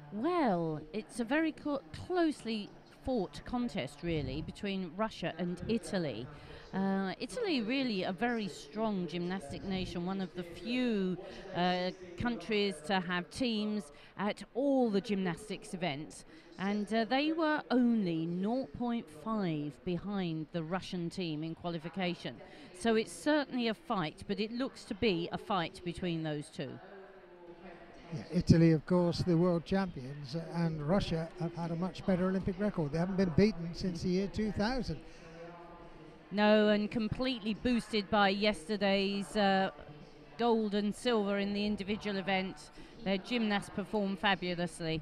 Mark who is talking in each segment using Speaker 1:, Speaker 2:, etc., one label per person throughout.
Speaker 1: Well, it's a very closely fought contest, really, between Russia and Italy. Italy, really a very strong gymnastic nation, one of the few countries to have teams at all the gymnastics events. And they were only zero point 0.5 behind the Russian team in qualification. So it's certainly a fight, but it looks to be a fight between those two.
Speaker 2: Yeah, Italy, of course, the world champions, and Russia have had a much better Olympic record. They haven't been beaten since the year 2000.
Speaker 1: No, and completely boosted by yesterday's gold and silver in the individual event. Their gymnasts performed fabulously.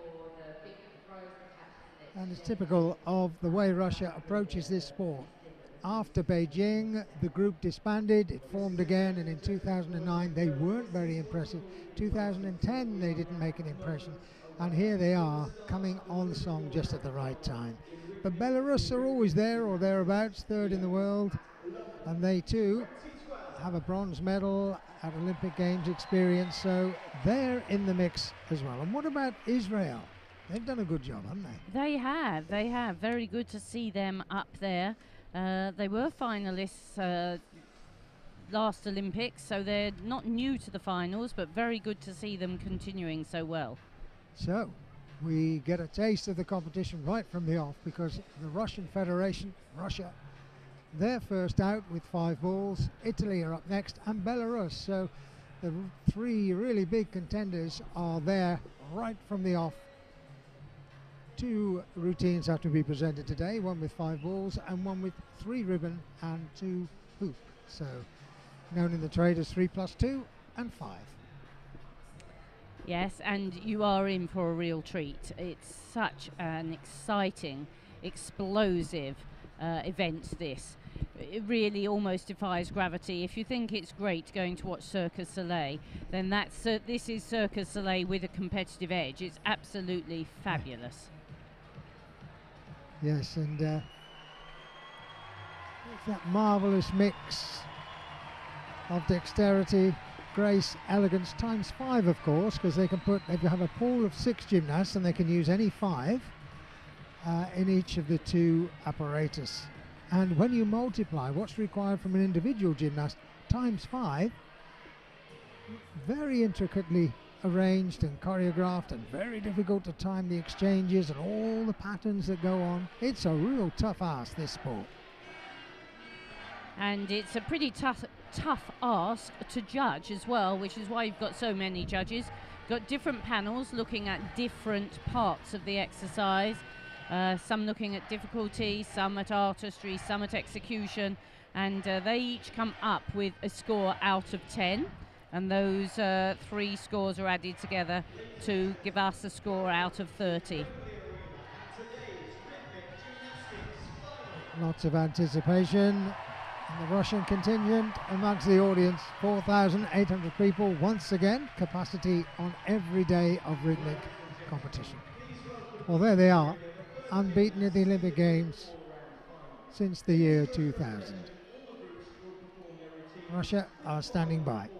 Speaker 2: And it's typical of the way Russia approaches this sport. After Beijing, the group disbanded, it formed again, and in 2009 they weren't very impressive. 2010 they didn't make an impression, and here they are coming on song just at the right time. But Belarus are always there or thereabouts, third in the world, and they too have a bronze medal at Olympic Games experience, so they're in the mix as well. And what about Israel? They've done a good job, haven't they?
Speaker 1: They have. Very good to see them up there. They were finalists last Olympics, so they're not new to the finals, but very good to see them continuing so well.
Speaker 2: So, we get a taste of the competition right from the off, because the Russian Federation, Russia, they're first out with 5 balls. Italy are up next, and Belarus. So, the 3 really big contenders are there right from the off. 2 routines have to be presented today, one with 5 balls and one with 3 ribbon and 2 hoop. So known in the trade as 3+2 and 5.
Speaker 1: Yes, and you are in for a real treat. It's such an exciting, explosive event, this. It really almost defies gravity. If you think it's great going to watch Cirque du Soleil, then this is Cirque du Soleil with a competitive edge. It's absolutely fabulous.
Speaker 2: Yes, and it's that marvellous mix of dexterity, grace, elegance, times 5, of course, because they have a pool of 6 gymnasts and they can use any 5 in each of the 2 apparatus. And when you multiply what's required from an individual gymnast times 5, very intricately arranged and choreographed, and very difficult to time the exchanges and all the patterns that go on. It's a real tough ask, this sport.
Speaker 1: And it's a pretty tough ask to judge as well, which is why you've got so many judges. You've got different panels looking at different parts of the exercise, some looking at difficulty, some at artistry, some at execution, and they each come up with a score out of 10. And those 3 scores are added together to give us a score out of 30.
Speaker 2: Lots of anticipation in the Russian contingent amongst the audience. 4,800 people once again, capacity on every day of rhythmic competition. Well, there they are, unbeaten at the Olympic Games since the year 2000. Russia are standing by.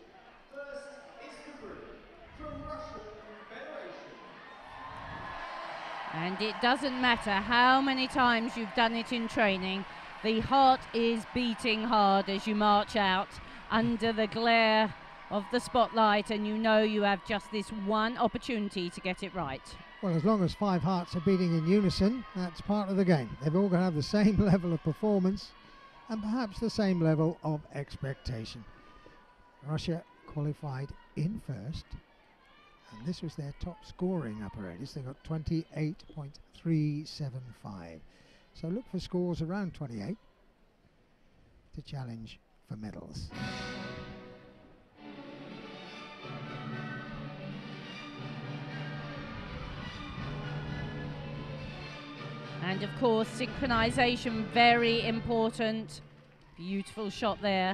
Speaker 1: And it doesn't matter how many times you've done it in training, the heart is beating hard as you march out under the glare of the spotlight, and you know you have just this one opportunity to get it right.
Speaker 2: Well, as long as 5 hearts are beating in unison, that's part of the game. They've all got to have the same level of performance and perhaps the same level of expectation. Russia qualified in first, and this was their top scoring apparatus. They got 28.375. So look for scores around 28 to challenge for medals.
Speaker 1: And of course, synchronization, very important. Beautiful shot there.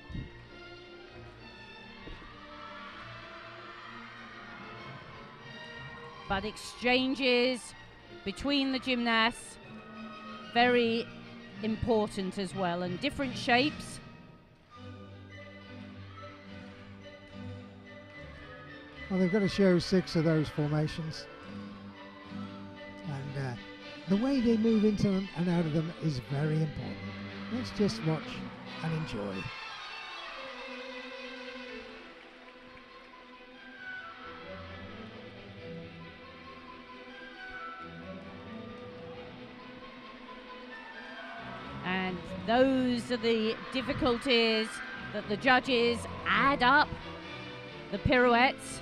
Speaker 1: But exchanges between the gymnasts, very important as well, and different shapes.
Speaker 2: Well, they've got to show 6 of those formations. And the way they move into them and out of them is very important. Let's just watch and enjoy.
Speaker 1: And those are the difficulties that the judges add up. The pirouettes,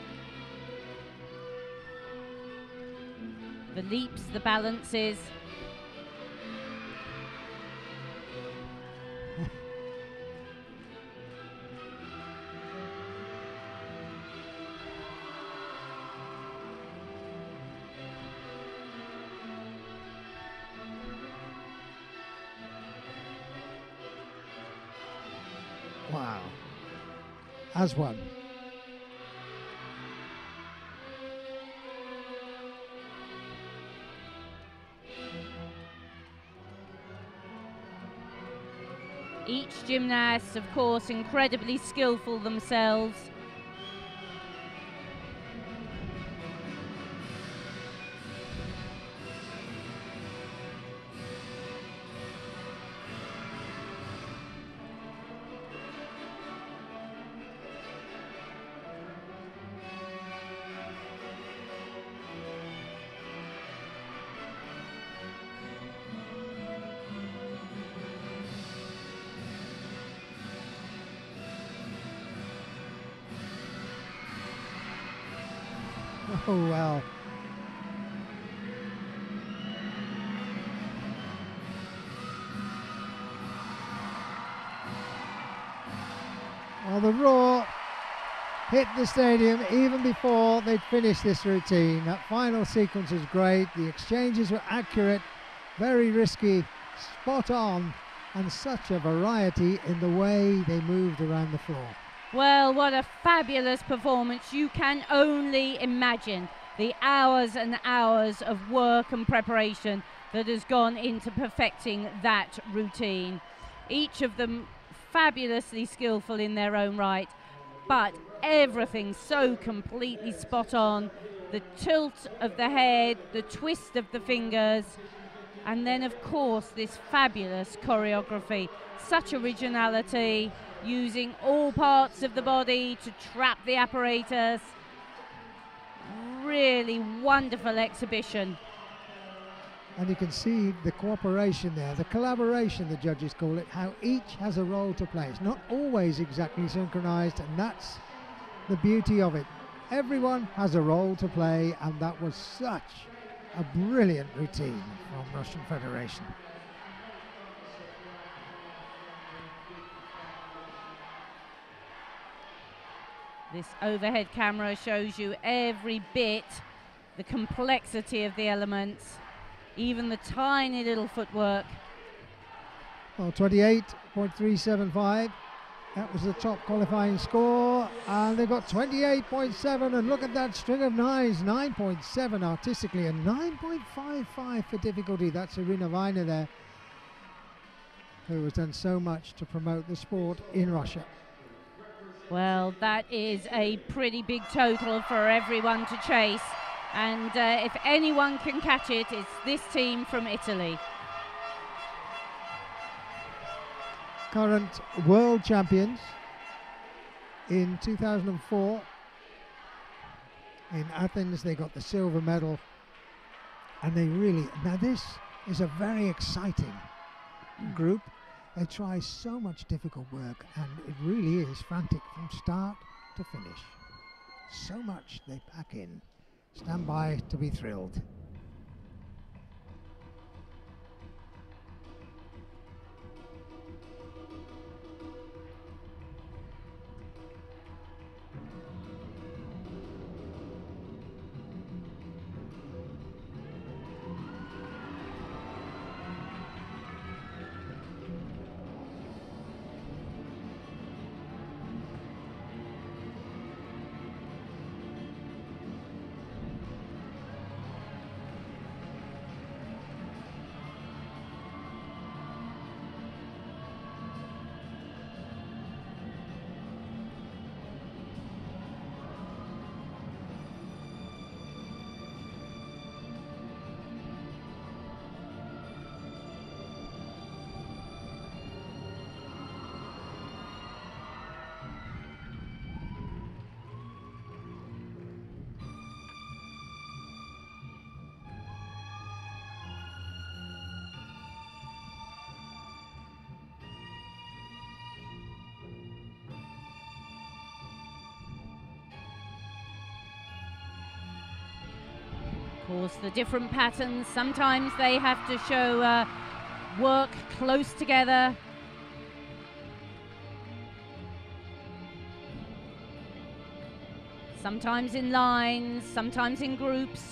Speaker 1: the leaps, the balances.
Speaker 2: Wow. As one.
Speaker 1: Each gymnast, of course, incredibly skillful themselves.
Speaker 2: Oh, well. Well, the roar hit the stadium even before they'd finished this routine. That final sequence was great. The exchanges were accurate, very risky, spot on, and such a variety in the way they moved around the floor.
Speaker 1: Well, what a fabulous performance. You can only imagine the hours and hours of work and preparation that has gone into perfecting that routine. Each of them fabulously skillful in their own right, but everything so completely spot on. The tilt of the head, the twist of the fingers, and then of course this fabulous choreography. Such originality, using all parts of the body to trap the apparatus. Really wonderful exhibition.
Speaker 2: And you can see the cooperation there, the collaboration, the judges call it, how each has a role to play. It's not always exactly synchronized, and that's the beauty of it. Everyone has a role to play, and that was such a brilliant routine from Russian Federation.
Speaker 1: This overhead camera shows you every bit, the complexity of the elements, even the tiny little footwork.
Speaker 2: Well, 28.375, that was the top qualifying score, and they got 28.7, and look at that string of nines, 9.7 artistically, and 9.55 for difficulty. That's Irina Viner there, who has done so much to promote the sport in Russia.
Speaker 1: Well, that is a pretty big total for everyone to chase. And if anyone can catch it, it's this team from Italy.
Speaker 2: Current world champions in 2004. In Athens, they got the silver medal. And they really, now this is a very exciting group. They try so much difficult work, and it really is frantic from start to finish. So much they pack in. Stand by to be thrilled.
Speaker 1: course, the different patterns, sometimes they have to show work close together. Sometimes in lines, sometimes in groups.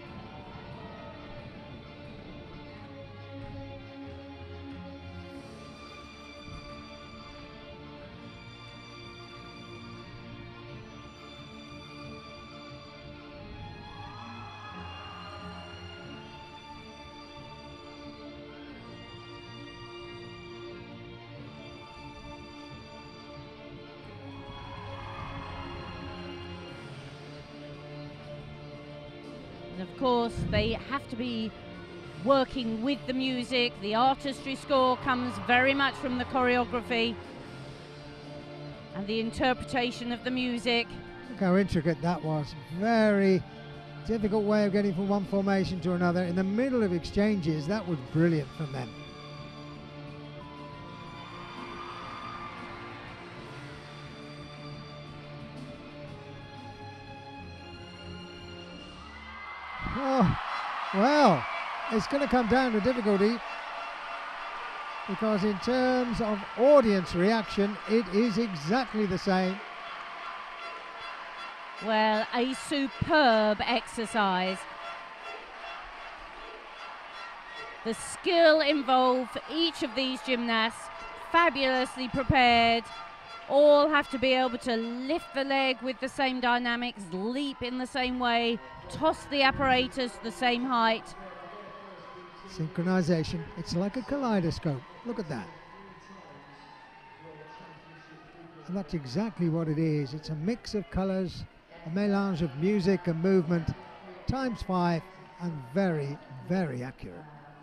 Speaker 1: And of course, they have to be working with the music. The artistry score comes very much from the choreography and the interpretation of the music.
Speaker 2: Look how intricate that was. Very difficult way of getting from one formation to another. In the middle of exchanges, that was brilliant from them. Oh, well, it's going to come down to difficulty, because in terms of audience reaction, it is exactly the same.
Speaker 1: Well, a superb exercise. The skill involved for each of these gymnasts, fabulously prepared. All have to be able to lift the leg with the same dynamics, leap in the same way, toss the apparatus the same height.
Speaker 2: Synchronization. It's like a kaleidoscope. Look at that. And that's exactly what it is. It's a mix of colors, a melange of music and movement, ×5, and very, very accurate.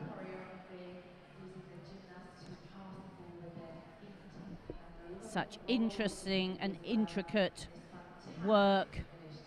Speaker 1: Such interesting and intricate work.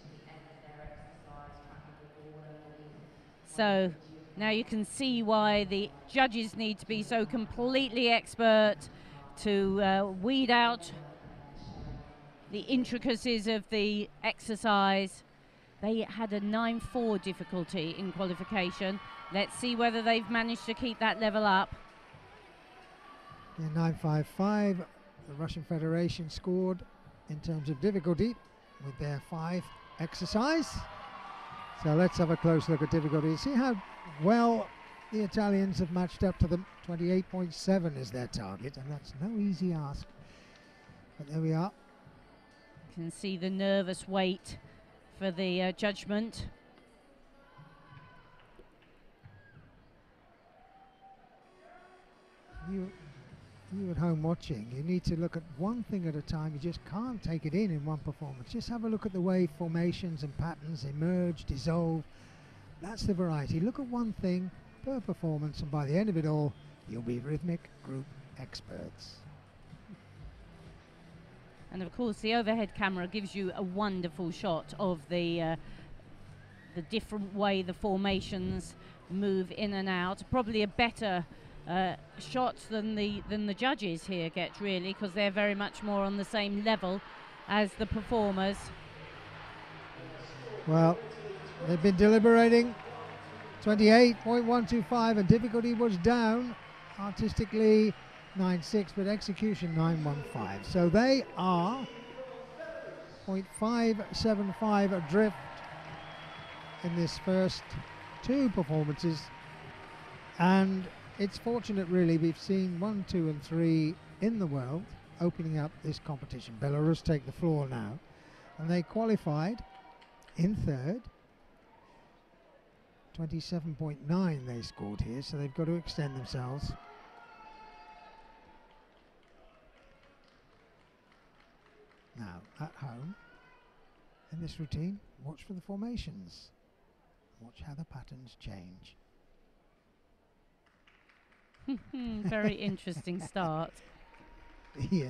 Speaker 1: So now you can see why the judges need to be so completely expert to weed out the intricacies of the exercise. They had a 9-4 difficulty in qualification. Let's see whether they've managed to keep that level up.
Speaker 2: Yeah, 9.55, the Russian Federation scored in terms of difficulty with their 5 exercise. So let's have a close look at difficulty. See how well the Italians have matched up to them. 28.7 is their target, and that's no easy ask. But there we are.
Speaker 1: You can see the nervous wait for the judgment.
Speaker 2: You at home watching, you need to look at one thing at a time. You just can't take it in one performance. Just have a look at the way formations and patterns emerge, dissolve. That's the variety. Look at one thing per performance, and by the end of it all, you'll be rhythmic group experts.
Speaker 1: And of course, the overhead camera gives you a wonderful shot of the different way the formations move in and out. Probably a better shot than the judges here get, really, because they're very much more on the same level as the performers.
Speaker 2: Well, they've been deliberating. 28.125, and difficulty was down artistically 9.6, but execution 9.15. So they are 0.575 adrift in this first 2 performances, and it's fortunate, really. We've seen 1, 2 and 3 in the world opening up this competition. Belarus take the floor now, and they qualified in 3rd. 27.9 they scored here, so they've got to extend themselves. Now, at home, in this routine, watch for the formations. Watch how the patterns change.
Speaker 1: Very interesting start.
Speaker 2: Yeah.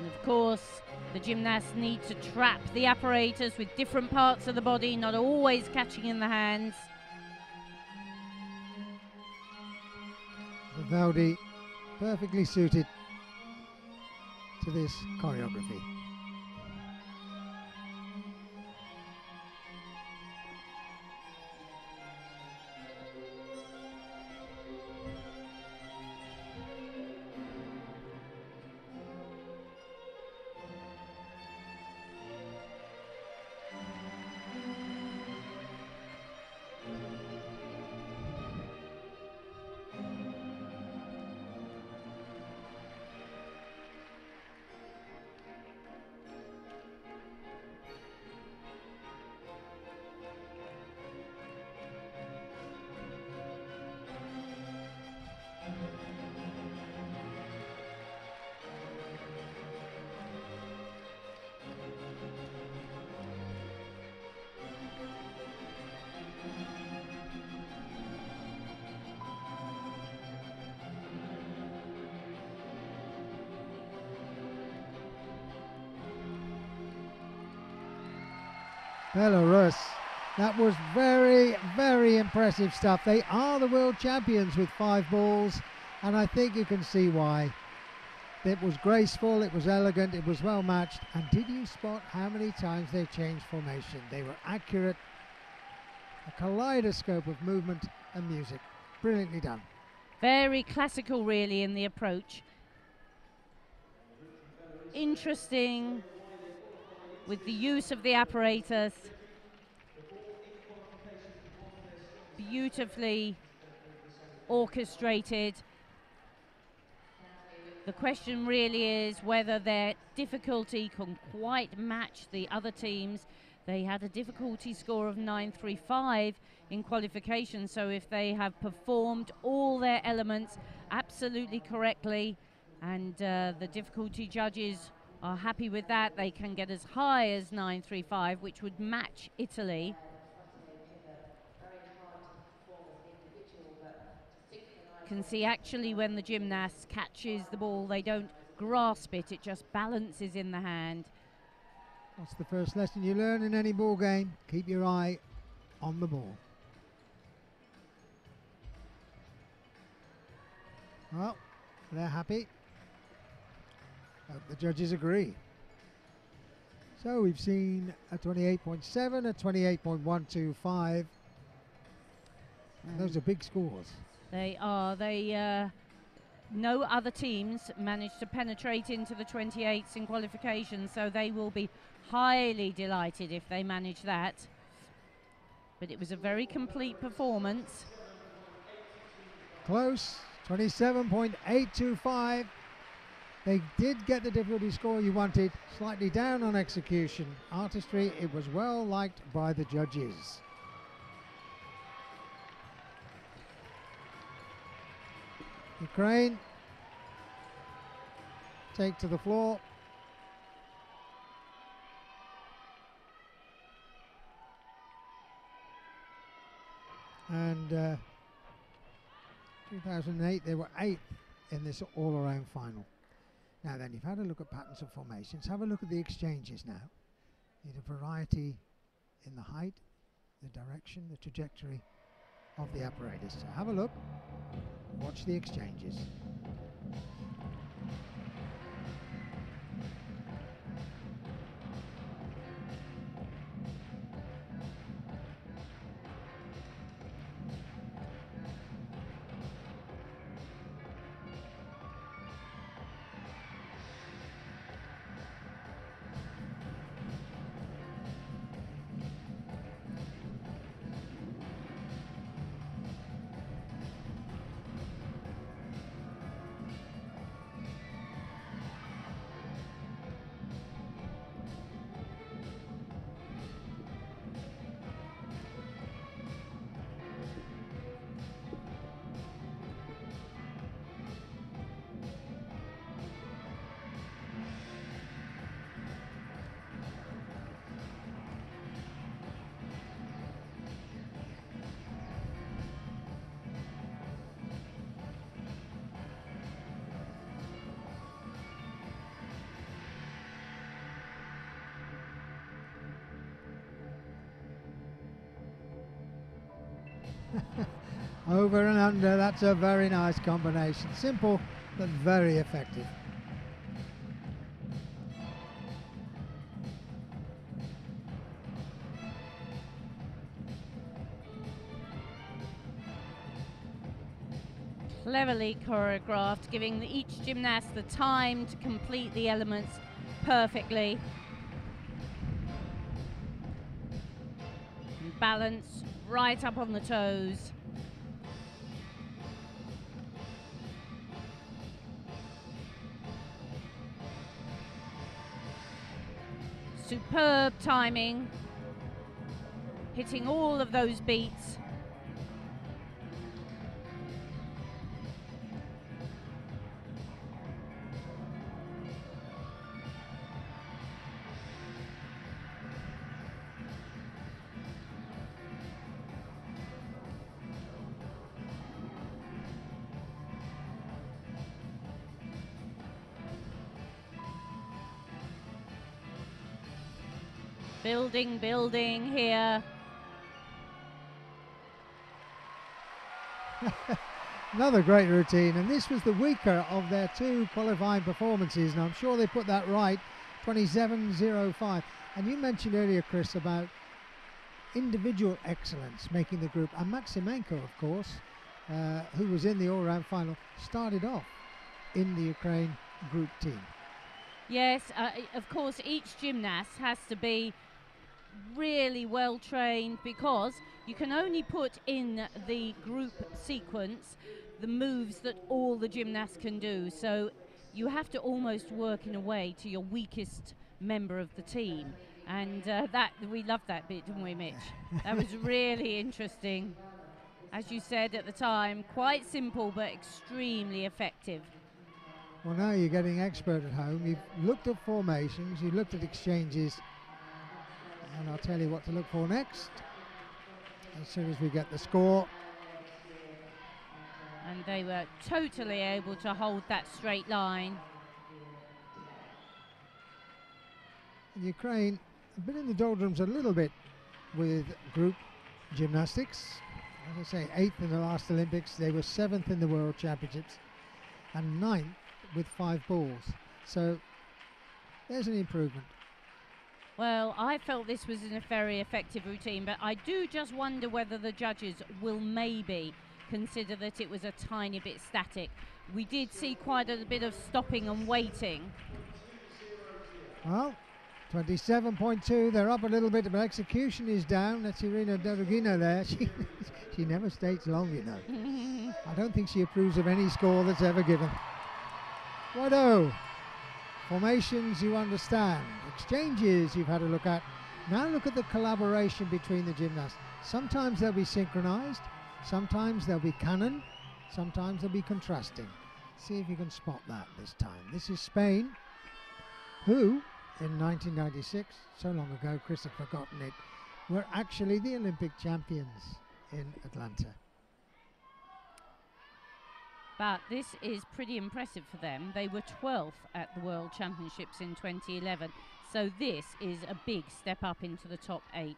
Speaker 1: of course, the gymnasts need to trap the apparatus with different parts of the body, not always catching in the hands.
Speaker 2: Vivaldi perfectly suited to this choreography. Belarus, that was very, very impressive stuff. They are the world champions with 5 balls, and I think you can see why. It was graceful, it was elegant, it was well matched. And did you spot how many times they changed formation? They were accurate, a kaleidoscope of movement and music. Brilliantly done.
Speaker 1: Very classical, really, in the approach. Interesting with the use of the apparatus. Beautifully orchestrated. The question really is whether their difficulty can quite match the other teams. They had a difficulty score of 935 in qualification, so if they have performed all their elements absolutely correctly and the difficulty judges are happy with that, they can get as high as 935, which would match Italy. You can see actually when the gymnast catches the ball, they don't grasp it, it just balances in the hand.
Speaker 2: What's the first lesson you learn in any ball game? Keep your eye on the ball. Well, they're happy. Hope the judges agree. So we've seen a 28.7, a 28.125. Those are big scores.
Speaker 1: They are. No other teams managed to penetrate into the 28s in qualification, so they will be highly delighted if they manage that. But it was a very complete performance.
Speaker 2: Close, 27.825. They did get the difficulty score you wanted, slightly down on execution. Artistry, it was well liked by the judges. Ukraine take to the floor. And 2008 they were 8th in this all-around final. Now then, you've had a look at patterns of formations. Have a look at the exchanges now. Need a variety in the height, the direction, the trajectory of the apparatus. So have a look. Watch the exchanges. Over and under, that's a very nice combination. Simple, but very effective.
Speaker 1: Cleverly choreographed, giving each gymnast the time to complete the elements perfectly. And balance right up on the toes. Superb timing, hitting all of those beats. Building here.
Speaker 2: Another great routine, and this was the weaker of their two qualifying performances, and I'm sure they put that right. 27.05. And you mentioned earlier, Chris, about individual excellence making the group, and Maximenko, of course, who was in the all-round final, started off in the Ukraine group team.
Speaker 1: Yes, of course, each gymnast has to be really well trained, because you can only put in the group sequence the moves that all the gymnasts can do. So you have to almost work in a way to your weakest member of the team. And that we loved that bit, didn't we, Mitch? That was really interesting. As you said at the time, quite simple but extremely effective.
Speaker 2: Well, now you're getting expert at home. You've looked at formations, you've looked at exchanges, and I'll tell you what to look for next as soon as we get the score.
Speaker 1: And they were totally able to hold that straight line.
Speaker 2: Ukraine have been in the doldrums a little bit with group gymnastics. As I say, 8th in the last Olympics. They were 7th in the World Championships and 9th with 5 balls. So there's an improvement.
Speaker 1: Well, I felt this was a very effective routine, but I do just wonder whether the judges will maybe consider that it was a tiny bit static. We did see quite a bit of stopping and waiting.
Speaker 2: Well, 27.2, they're up a little bit, but execution is down. That's Irina Dorogina there. She never stays long, you know. I don't think she approves of any score that's ever given. Righto. Formations you understand. Exchanges you've had a look at. Now look at the collaboration between the gymnasts. Sometimes they'll be synchronized, sometimes they'll be canon, sometimes they'll be contrasting. See if you can spot that this time. This is Spain, who in 1996, so long ago Chris had forgotten it, were actually the Olympic champions in Atlanta.
Speaker 1: But this is pretty impressive for them. They were 12th at the World Championships in 2011. So this is a big step up into the top 8.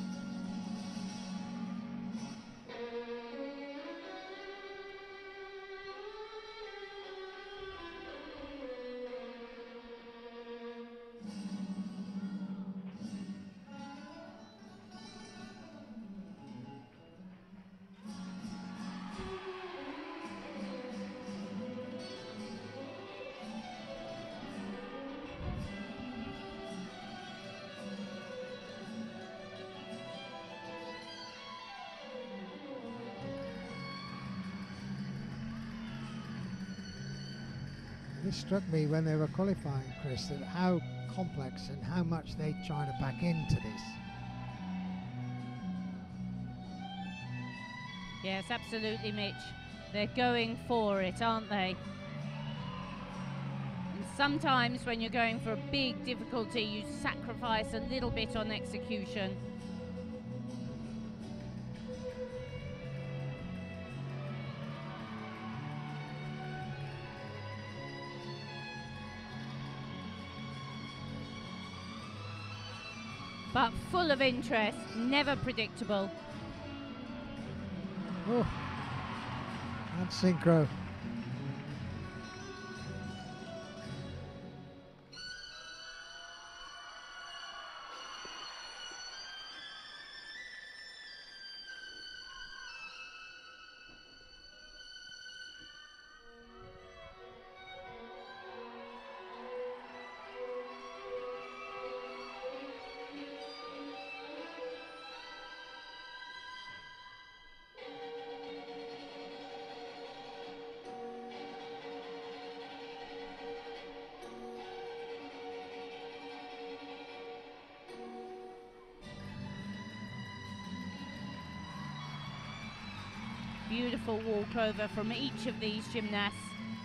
Speaker 2: This struck me when they were qualifying, Chris, that how complex and how much they try to pack into this.
Speaker 1: Yes, absolutely, Mitch. They're going for it, aren't they? And sometimes when you're going for a big difficulty, you sacrifice a little bit on execution. But full of interest, never predictable.
Speaker 2: Oh, that's synchro.
Speaker 1: Beautiful walkover from each of these gymnasts.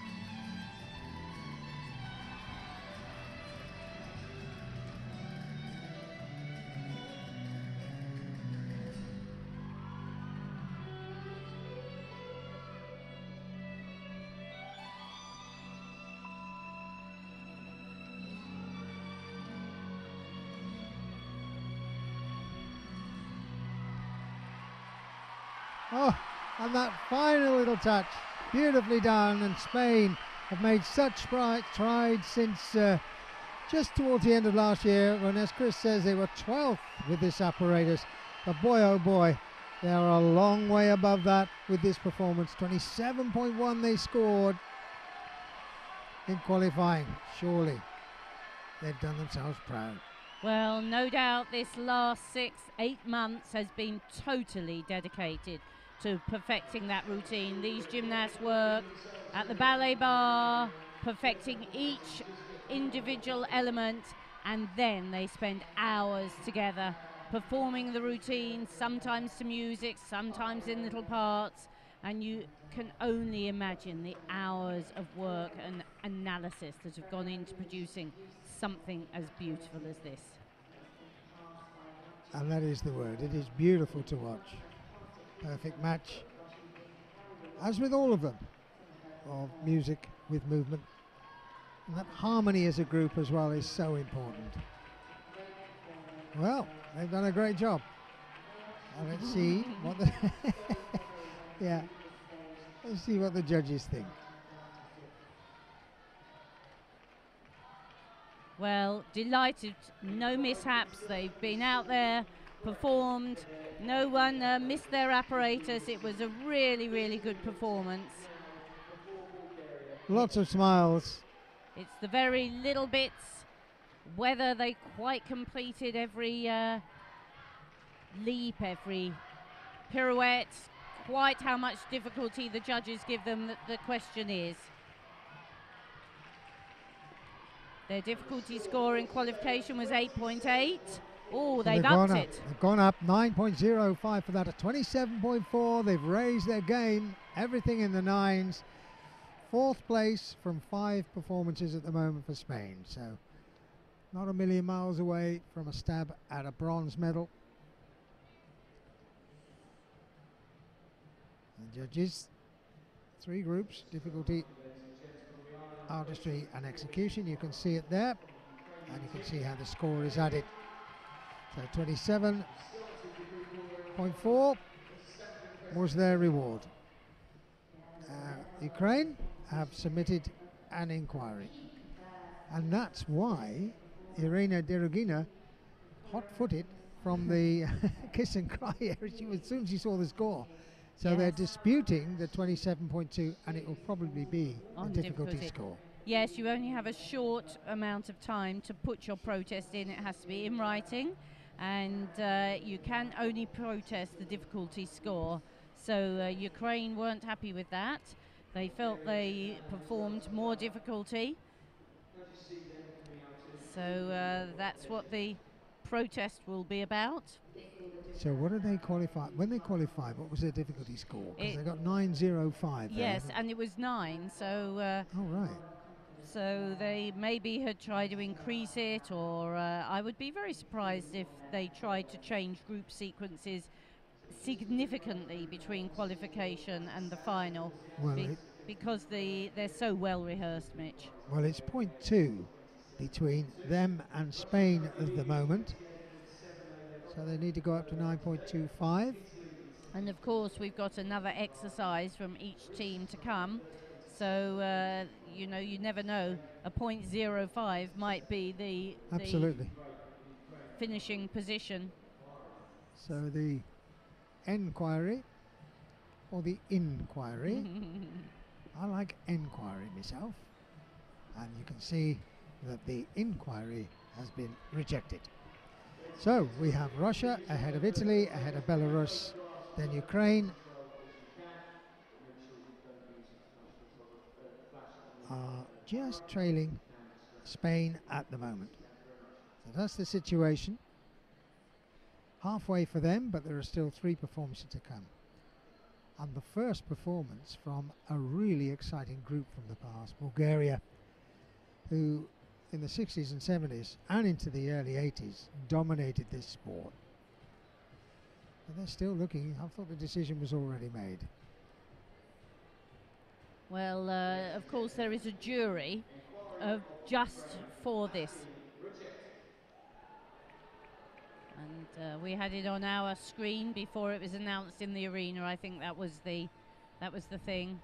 Speaker 2: Oh, and that final little touch, beautifully done. And Spain have made such strides since just towards the end of last year, when, as Chris says, they were 12th with this apparatus. But boy, oh boy, they are a long way above that with this performance. 27.1 they scored in qualifying. Surely they've done themselves proud.
Speaker 1: Well, no doubt this last 6-8 months has been totally dedicated to perfecting that routine. These gymnasts work at the ballet bar, perfecting each individual element, and then they spend hours together performing the routine, sometimes to music, sometimes in little parts, and you can only imagine the hours of work and analysis that have gone into producing something as beautiful as this.
Speaker 2: And that is the word. It is beautiful to watch. Perfect match, as with all of them, of music with movement. And that harmony as a group as well is so important. Well, they've done a great job. And let's see what the yeah. Let's see what the judges think.
Speaker 1: Well, delighted, no mishaps. They've been out there, performed. No one missed their apparatus. It was a really, really good performance.
Speaker 2: Lots of smiles.
Speaker 1: It's the very little bits, whether they quite completed every leap, every pirouette, quite how much difficulty the judges give them, the question is. Their difficulty score in qualification was 8.8. Oh, they've upped it.
Speaker 2: They've gone up 9.05 for that, at 27.4. They've raised their game, everything in the nines. Fourth place from 5 performances at the moment for Spain. So not a million miles away from a stab at a bronze medal. The judges, 3 groups, difficulty, artistry and execution. You can see it there, and you can see how the score is added. So 27.4 was their reward. Ukraine have submitted an inquiry, and that's why Irina Derugina, hot-footed from the kiss and cry area as soon as she saw the score. So they're disputing the 27.2, and it will probably be a difficulty score.
Speaker 1: Yes, you only have a short amount of time to put your protest in. It has to be in writing, and you can only protest the difficulty score. So Ukraine weren't happy with that. They felt they performed more difficulty. So that's what the protest will be about.
Speaker 2: So what did they qualify? When they qualified, what was their difficulty score? Because they got 9.05.
Speaker 1: Yes, and it was 9. So.
Speaker 2: Oh right.
Speaker 1: So they maybe had tried to increase it, or I would be very surprised if they tried to change group sequences significantly between qualification and the final,
Speaker 2: well,
Speaker 1: because they're so well rehearsed, Mitch.
Speaker 2: Well, it's 0.2 between them and Spain at the moment. So they need to go up to 9.25.
Speaker 1: And of course, we've got another exercise from each team to come. So, you know, you never know. A .05 might be the
Speaker 2: Absolutely.
Speaker 1: finishing position.
Speaker 2: So the enquiry or the inquiry. I like enquiry myself. And you can see that the inquiry has been rejected. So we have Russia ahead of Italy, ahead of Belarus, then Ukraine are just trailing Spain at the moment. So that's the situation. Halfway for them, but there are still 3 performances to come. And the first performance from a really exciting group from the past, Bulgaria, who in the 60s and 70s and into the early 80s dominated this sport. But they're still looking. I thought the decision was already made.
Speaker 1: Well, of course, there is a jury just for this. And we had it on our screen before it was announced in the arena. I think that was the thing.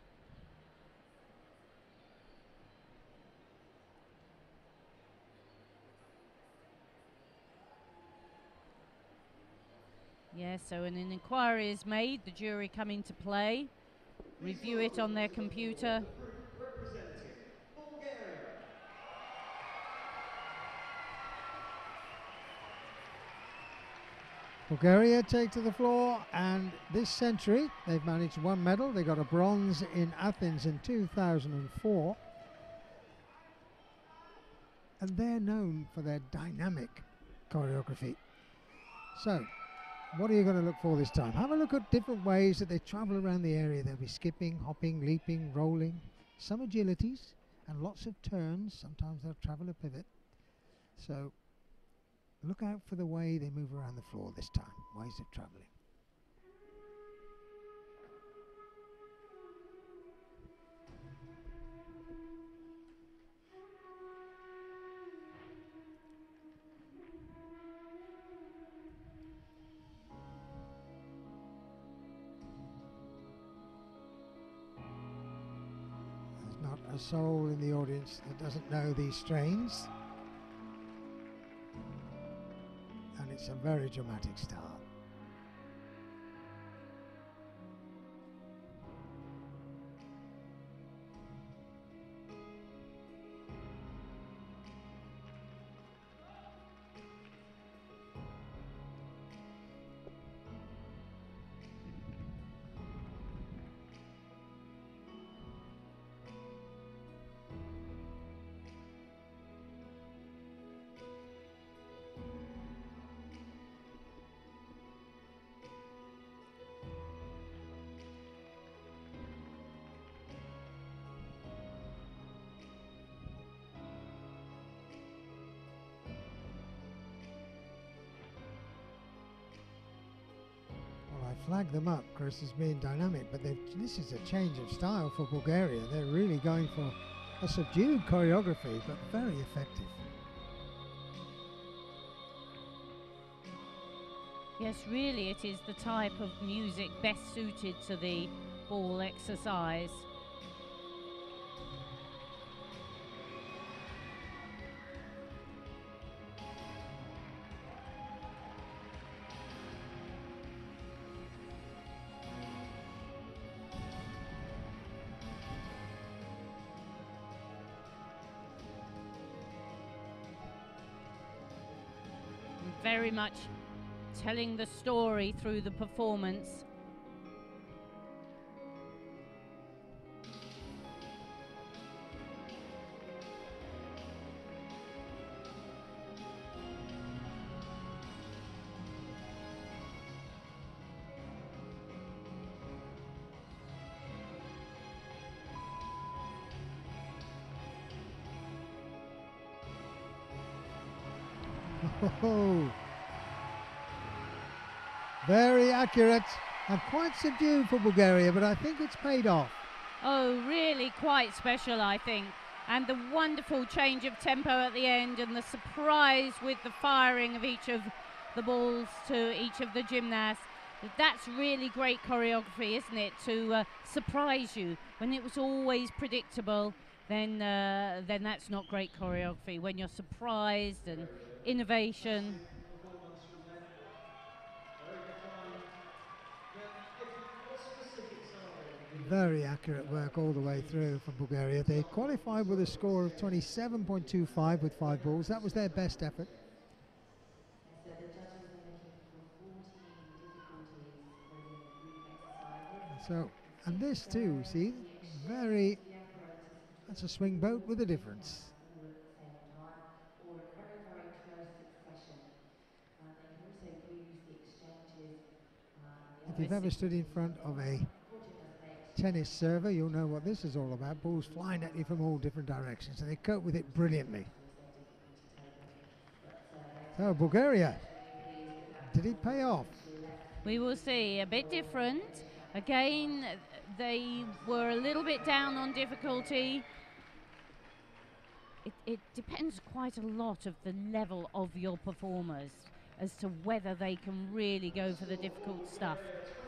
Speaker 1: Yes, so an inquiry is made, the jury come into play, review it on their computer.
Speaker 2: Bulgaria take to the floor, and this century they've managed 1 medal. They got a bronze in Athens in 2004. And they're known for their dynamic choreography. So, what are you going to look for this time? Have a look at different ways that they travel around the area. They'll be skipping, hopping, leaping, rolling, some agilities, and lots of turns. Sometimes they'll travel a pivot. So, look out for the way they move around the floor this time, ways of travelling. There's not a soul in the audience that doesn't know these strains. It's a very dramatic start. Flag them up, Chris, as being dynamic, but this is a change of style for Bulgaria. They're really going for a subdued choreography, but very effective.
Speaker 1: Yes, really it is the type of music best suited to the ball exercise. Very much telling the story through the performance.
Speaker 2: Oh, very accurate and quite subdued for Bulgaria, but I think it's paid off.
Speaker 1: Oh, really quite special, I think. And the wonderful change of tempo at the end and the surprise with the firing of each of the balls to each of the gymnasts. That's really great choreography, isn't it? To surprise you when it was always predictable. Then that's not great choreography. When you're surprised and innovation.
Speaker 2: Very accurate work all the way through from Bulgaria. They qualified with a score of 27.25 with 5 balls. That was their best effort. So, and this too, see, that's a swing boat with a difference. If you've ever stood in front of a tennis server, you'll know what this is all about. Balls flying at you from all different directions, and they cope with it brilliantly. So, Bulgaria, did it pay off?
Speaker 1: We will see. A bit different. Again, they were a little bit down on difficulty. It depends quite a lot of the level of your performers as to whether they can really go for the difficult stuff.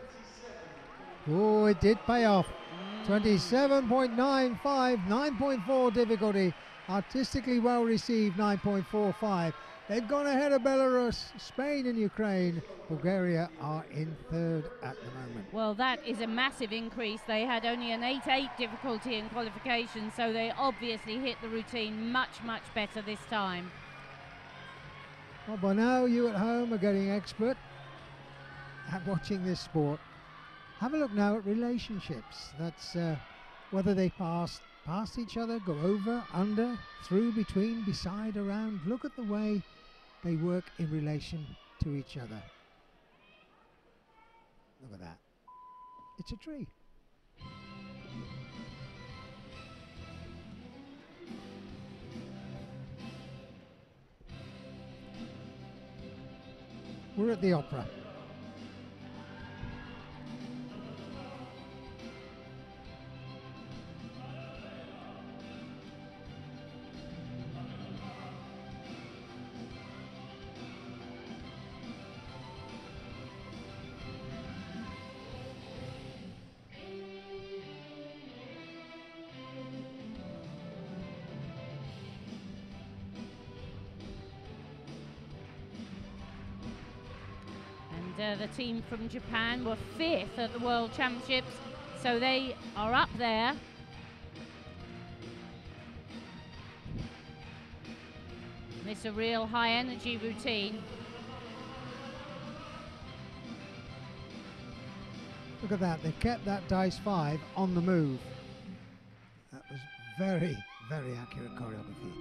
Speaker 2: Oh, it did pay off. 27.95, 9.4 difficulty. Artistically well received, 9.45. They've gone ahead of Belarus, Spain and Ukraine. Bulgaria are in third at the moment.
Speaker 1: Well, that is a massive increase. They had only an 8-8 difficulty in qualification, so they obviously hit the routine much, much better this time.
Speaker 2: Well, by now you at home are getting expert at watching this sport. Have a look now at relationships. That's whether they pass past each other, go over, under, through, between, beside, around. Look at the way they work in relation to each other. Look at that. It's a tree. We're at the opera.
Speaker 1: The team from Japan were 5th at the World Championships, so they are up there. It's a real high energy routine.
Speaker 2: Look at that, they kept that dice 5 on the move. That was very, very accurate choreography.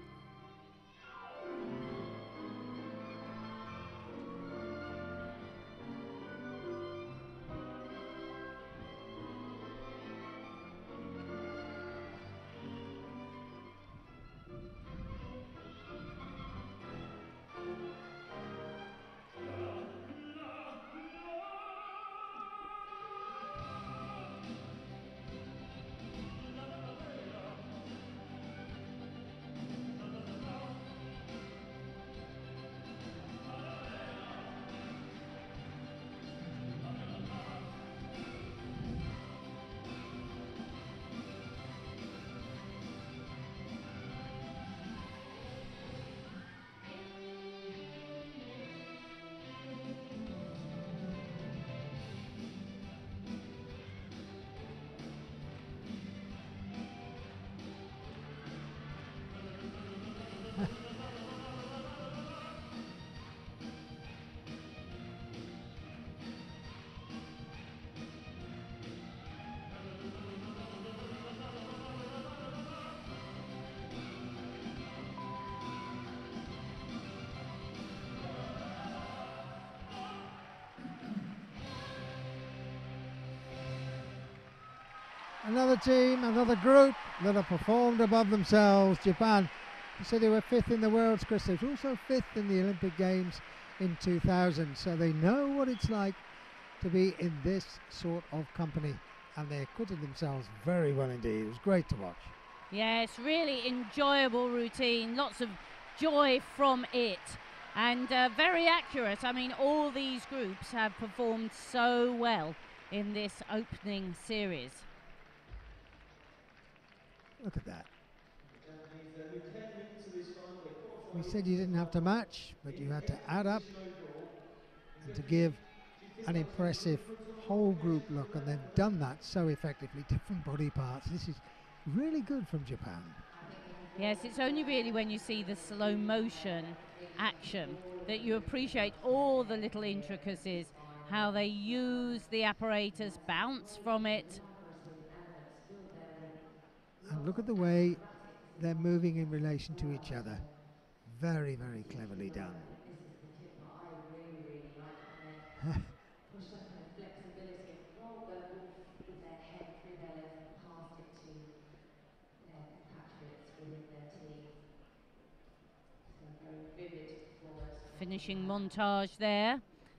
Speaker 2: Another team, another group that have performed above themselves. Japan, you said they were 5th in the Worlds, Chris. They were also 5th in the Olympic Games in 2000. So they know what it's like to be in this sort of company. And they acquitted themselves very well indeed. It was great to watch.
Speaker 1: Yes, really enjoyable routine. Lots of joy from it. And very accurate. I mean, all these groups have performed so well in this opening series.
Speaker 2: Look at that. We said you didn't have to match, but you had to add up and to give an impressive whole group look, and they've done that so effectively. Different body parts. This is really good from Japan.
Speaker 1: Yes, it's only really when you see the slow motion action that you appreciate all the little intricacies, how they use the apparatus, bounce from it.
Speaker 2: And look at the way they're moving in relation to each other. Very, very cleverly done.
Speaker 1: Finishing montage there.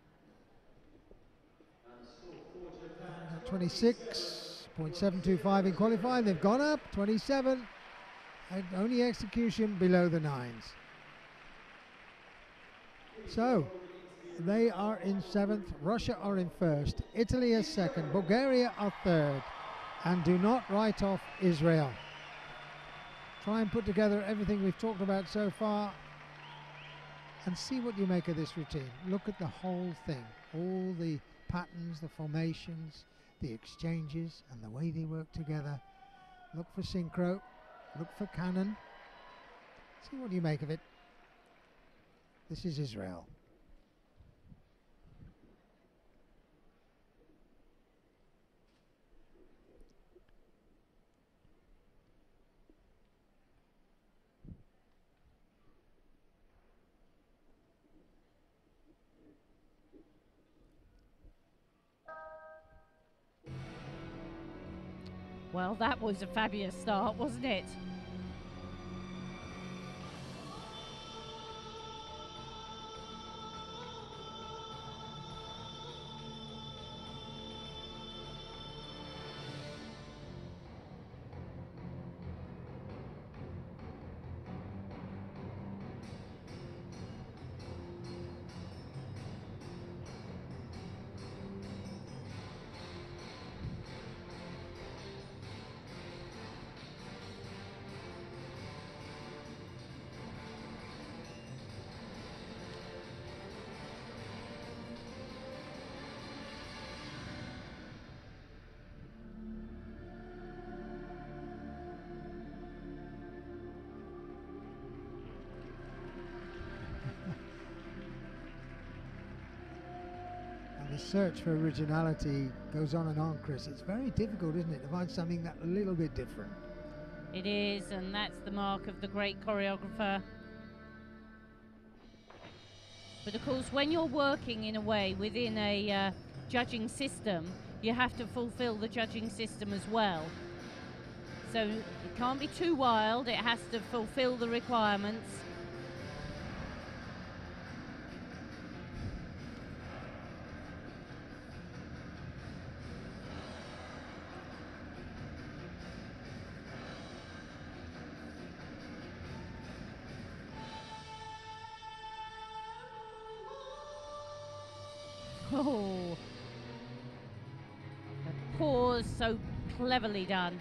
Speaker 2: 26.725 in qualifying. They've gone up 27, and only execution below the 9s. So they are in 7th, Russia are in 1st, Italy is 2nd, Bulgaria are 3rd, and do not write off Israel. Try and put together everything we've talked about so far and see what you make of this routine. Look at the whole thing, all the patterns, the formations, the exchanges, and the way they work together. Look for synchro, look for canon. See what you make of it. This is Israel.
Speaker 1: Well, that was a fabulous start, wasn't it? The search for originality goes on and on, Chris. It's very difficult, isn't it, to find something that's a little bit different. It is, and that's the mark of the great choreographer. But of course, when you're working in a way within a judging system, you have to fulfill the judging system as well. So it can't be too wild, it has to fulfill the requirements. Oh, the pause so cleverly done.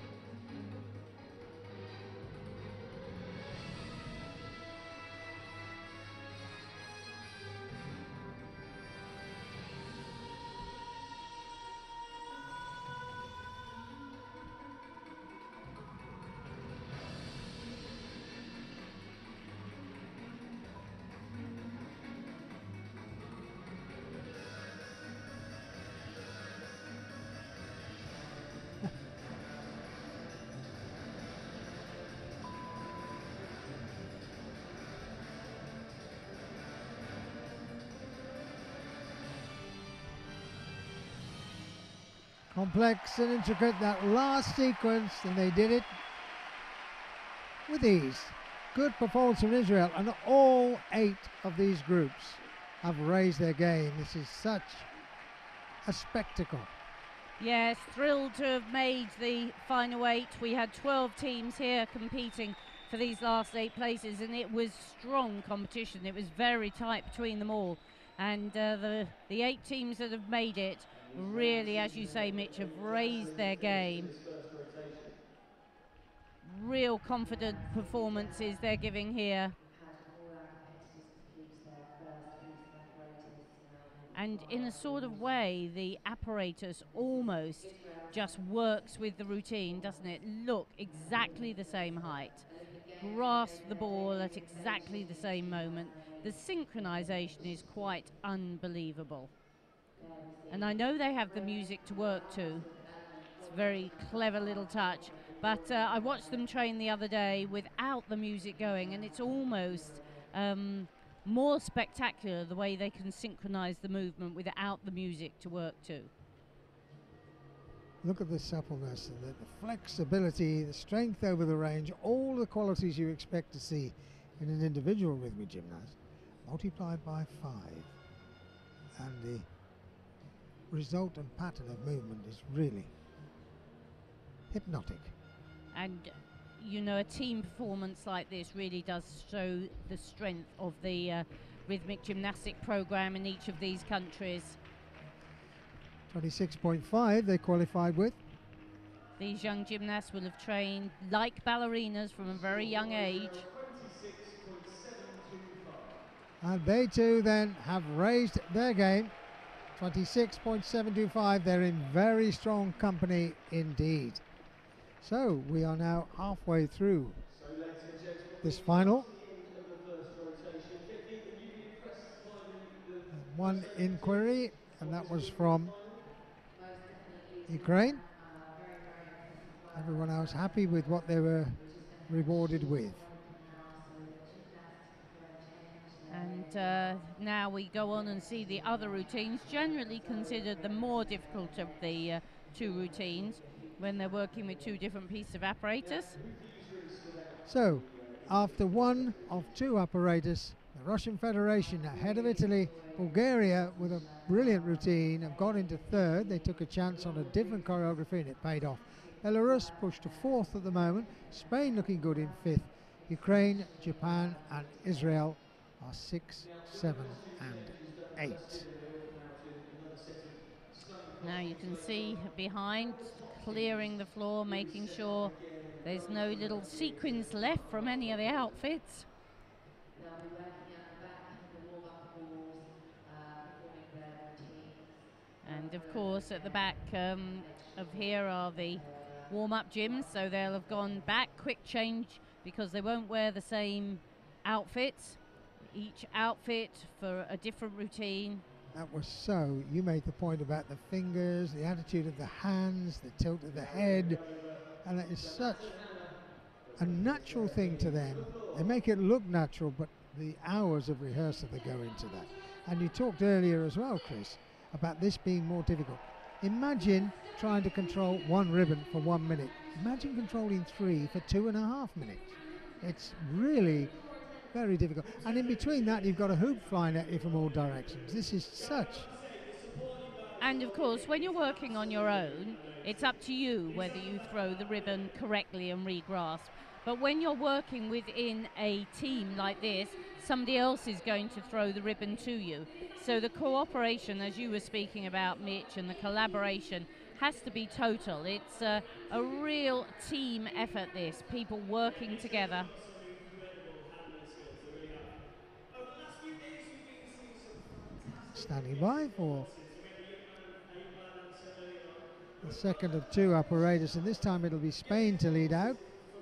Speaker 2: Complex and intricate, that last sequence, and they did it with ease. Good performance from Israel, and all 8 of these groups have raised their game. This is such a spectacle.
Speaker 1: Yes, thrilled to have made the final 8. We had 12 teams here competing for these last 8 places, and it was strong competition. It was very tight between them all, and the 8 teams that have made it really, as you say, Mitch, have raised their game. Real confident performances they're giving here. And in a sort of way, the apparatus almost just works with the routine, doesn't it? Look, exactly the same height. Grasp the ball at exactly the same moment. The synchronization is quite unbelievable. And I know they have the music to work to. It's a very clever little touch. But I watched them train the other day without the music going, and it's almost more spectacular the way they can synchronize the movement without the music to work to.
Speaker 2: Look at the suppleness and the flexibility, the strength over the range, all the qualities you expect to see in an individual rhythmic gymnast, multiplied by 5. And the result and pattern of movement is really hypnotic.
Speaker 1: And you know, a team performance like this really does show the strength of the rhythmic gymnastic program in each of these countries.
Speaker 2: 26.5 they qualified with.
Speaker 1: These young gymnasts will have trained like ballerinas from a very young age.
Speaker 2: And they too then have raised their game. 26.725, they're in very strong company indeed. So we are now halfway through this final. One inquiry, and that was from Ukraine. Everyone else happy with what they were rewarded with.
Speaker 1: And now we go on and see the other routines, generally considered the more difficult of the 2 routines when they're working with 2 different pieces of apparatus.
Speaker 2: So, after 1 of 2 apparatus, the Russian Federation ahead of Italy. Bulgaria, with a brilliant routine, have got into 3rd. They took a chance on a different choreography and it paid off. Belarus pushed to 4th at the moment. Spain looking good in 5th. Ukraine, Japan and Israel are 6, 7 and 8.
Speaker 1: Now you can see behind, clearing the floor, making sure there's no little sequins left from any of the outfits. And of course at the back of here are the warm-up gyms, so they'll have gone back, quick change, because they won't wear the same outfits. Each outfit for a different routine.
Speaker 2: That was so, you made the point about the fingers, the attitude of the hands, the tilt of the head, and it is such a natural thing to them. They make it look natural, but the hours of rehearsal that go into that. And you talked earlier as well, Chris, about this being more difficult. Imagine trying to control 1 ribbon for 1 minute. Imagine controlling 3 for 2.5 minutes. It's really very difficult. And in between that, you've got a hoop flying at you from all directions. This is such.
Speaker 1: And of course, when you're working on your own, it's up to you whether you throw the ribbon correctly and re-grasp. But when you're working within a team like this, somebody else is going to throw the ribbon to you. So the cooperation, as you were speaking about, Mitch, and the collaboration has to be total. It's a real team effort, this, people working together.
Speaker 2: Standing by for the second of 2 apparatus, and this time it'll be Spain to lead out.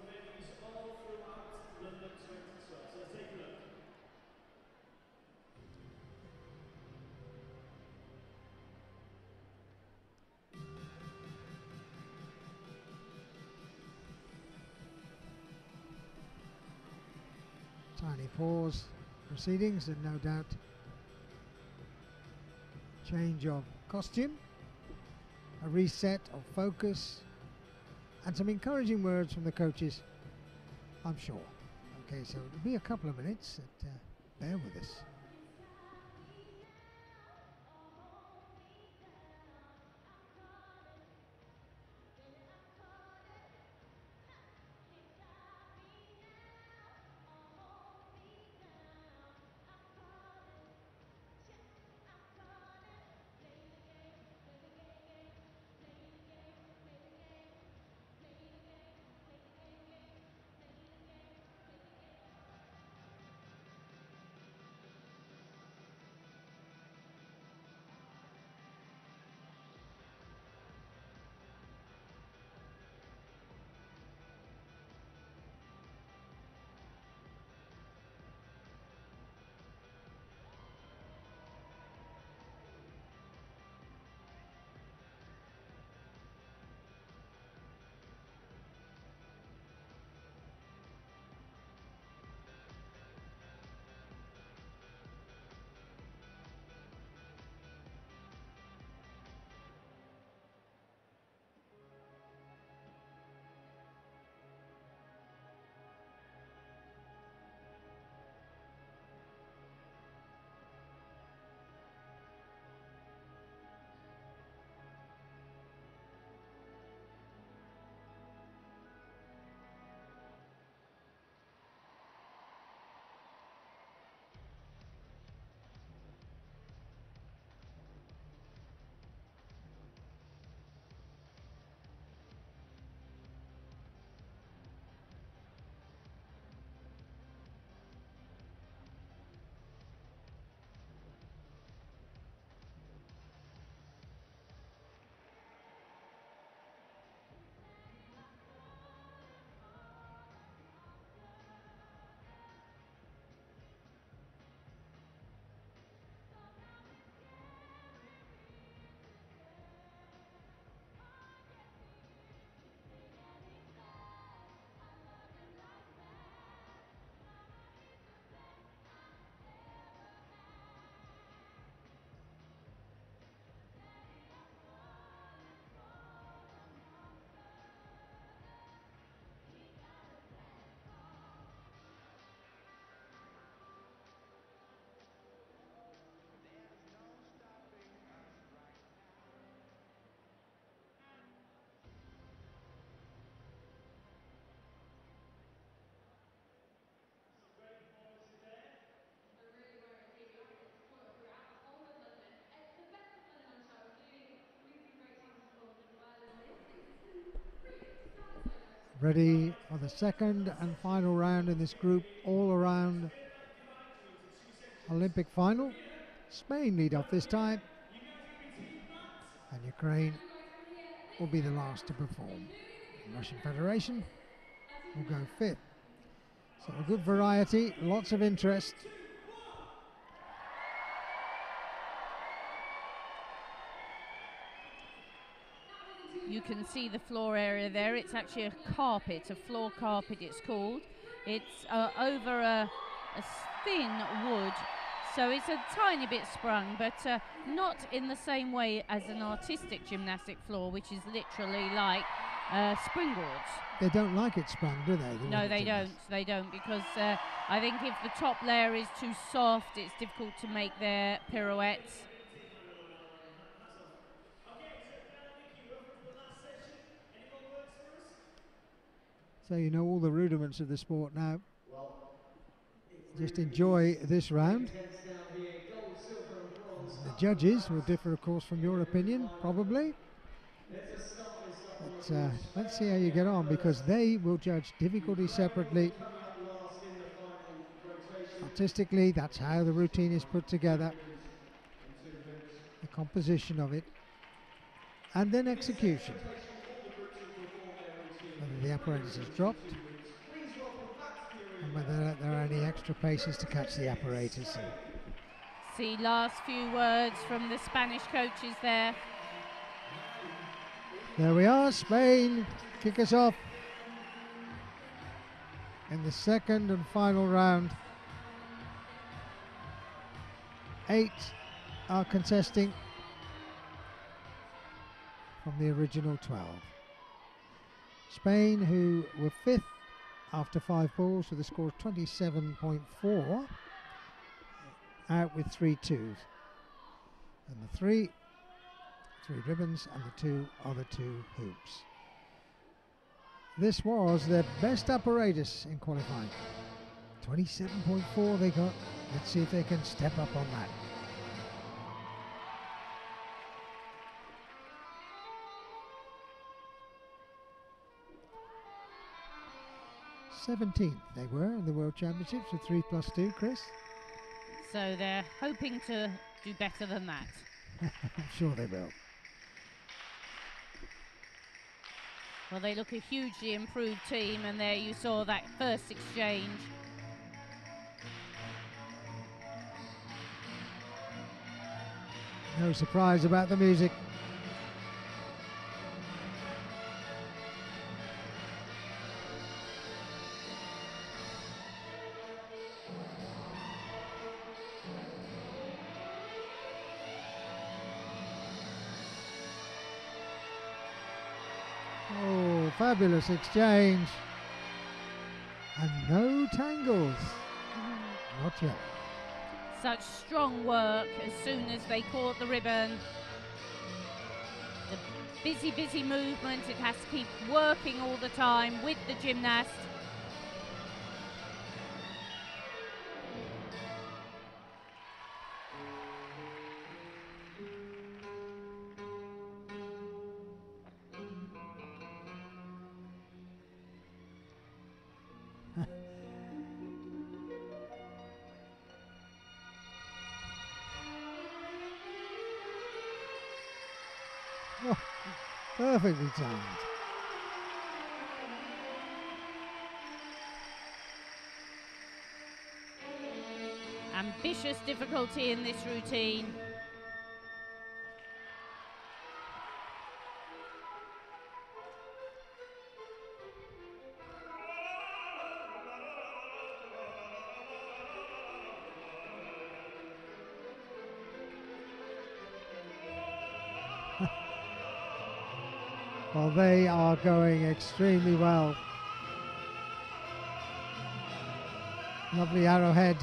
Speaker 2: Tiny pause proceedings, and no doubt change of costume, a reset of focus, and some encouraging words from the coaches, I'm sure. Okay, so it'll be a couple of minutes, bear with us. ready for the second and final round in this group all-around Olympic final. Spain lead off this time, and Ukraine will be the last to perform. The Russian Federation will go fifth. So a good variety, lots of interest.
Speaker 1: You can see the floor area there. It's actually a carpet, a floor carpet it's called. It's over a thin wood, so it's a tiny bit sprung, but not in the same way as an artistic gymnastic floor, which is literally like springboards.
Speaker 2: They don't like it sprung, do they?
Speaker 1: No, they don't. They don't, because I think if the top layer is too soft, it's difficult to make their pirouettes.
Speaker 2: So you know all the rudiments of the sport now. Just enjoy this round. The judges will differ, of course, from your opinion, probably. But let's see how you get on, because they will judge difficulty separately. Artistically, that's how the routine is put together, the composition of it, and then execution. Whether the apparatus is dropped, and whether there are any extra paces to catch the apparatus.
Speaker 1: See, last few words from the Spanish coaches there.
Speaker 2: There we are, Spain kick us off in the second and final round. 8 are contesting from the original 12. Spain, who were 5th after 5 balls with a score of 27.4, out with 3 twos. And the 3 ribbons, and the 2 are the 2 hoops. This was their best apparatus in qualifying. 27.4 they got. Let's see if they can step up on that. '17th they were in the World Championships with 3+2, Chris.
Speaker 1: So they're hoping to do better than that.
Speaker 2: I'm sure they will.
Speaker 1: Well, they look a hugely improved team, and there you saw that first exchange.
Speaker 2: No surprise about the music. Oh, fabulous exchange. And no tangles. Not yet.
Speaker 1: Such strong work as soon as they caught the ribbon. The busy movement. It has to keep working all the time with the gymnast.
Speaker 2: Oh, perfectly timed.
Speaker 1: Ambitious difficulty in this routine.
Speaker 2: Well, they are going extremely well. Lovely arrowhead.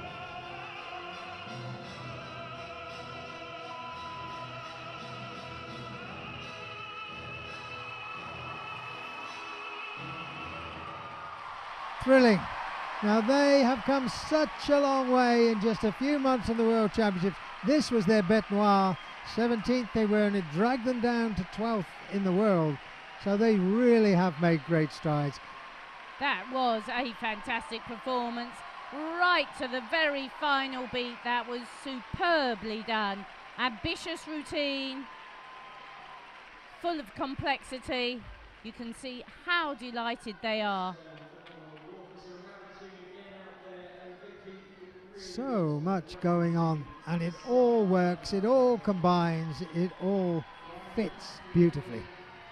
Speaker 2: Thrilling. Now they have come such a long way in just a few months in the World Championships. This was their bête noire. 17th they were, and it dragged them down to 12th in the world. So they really have made great strides.
Speaker 1: That was a fantastic performance, right to the very final beat. That was superbly done. Ambitious routine, full of complexity. You can see how delighted they are.
Speaker 2: So much going on, and it all works, it all combines, it all fits beautifully.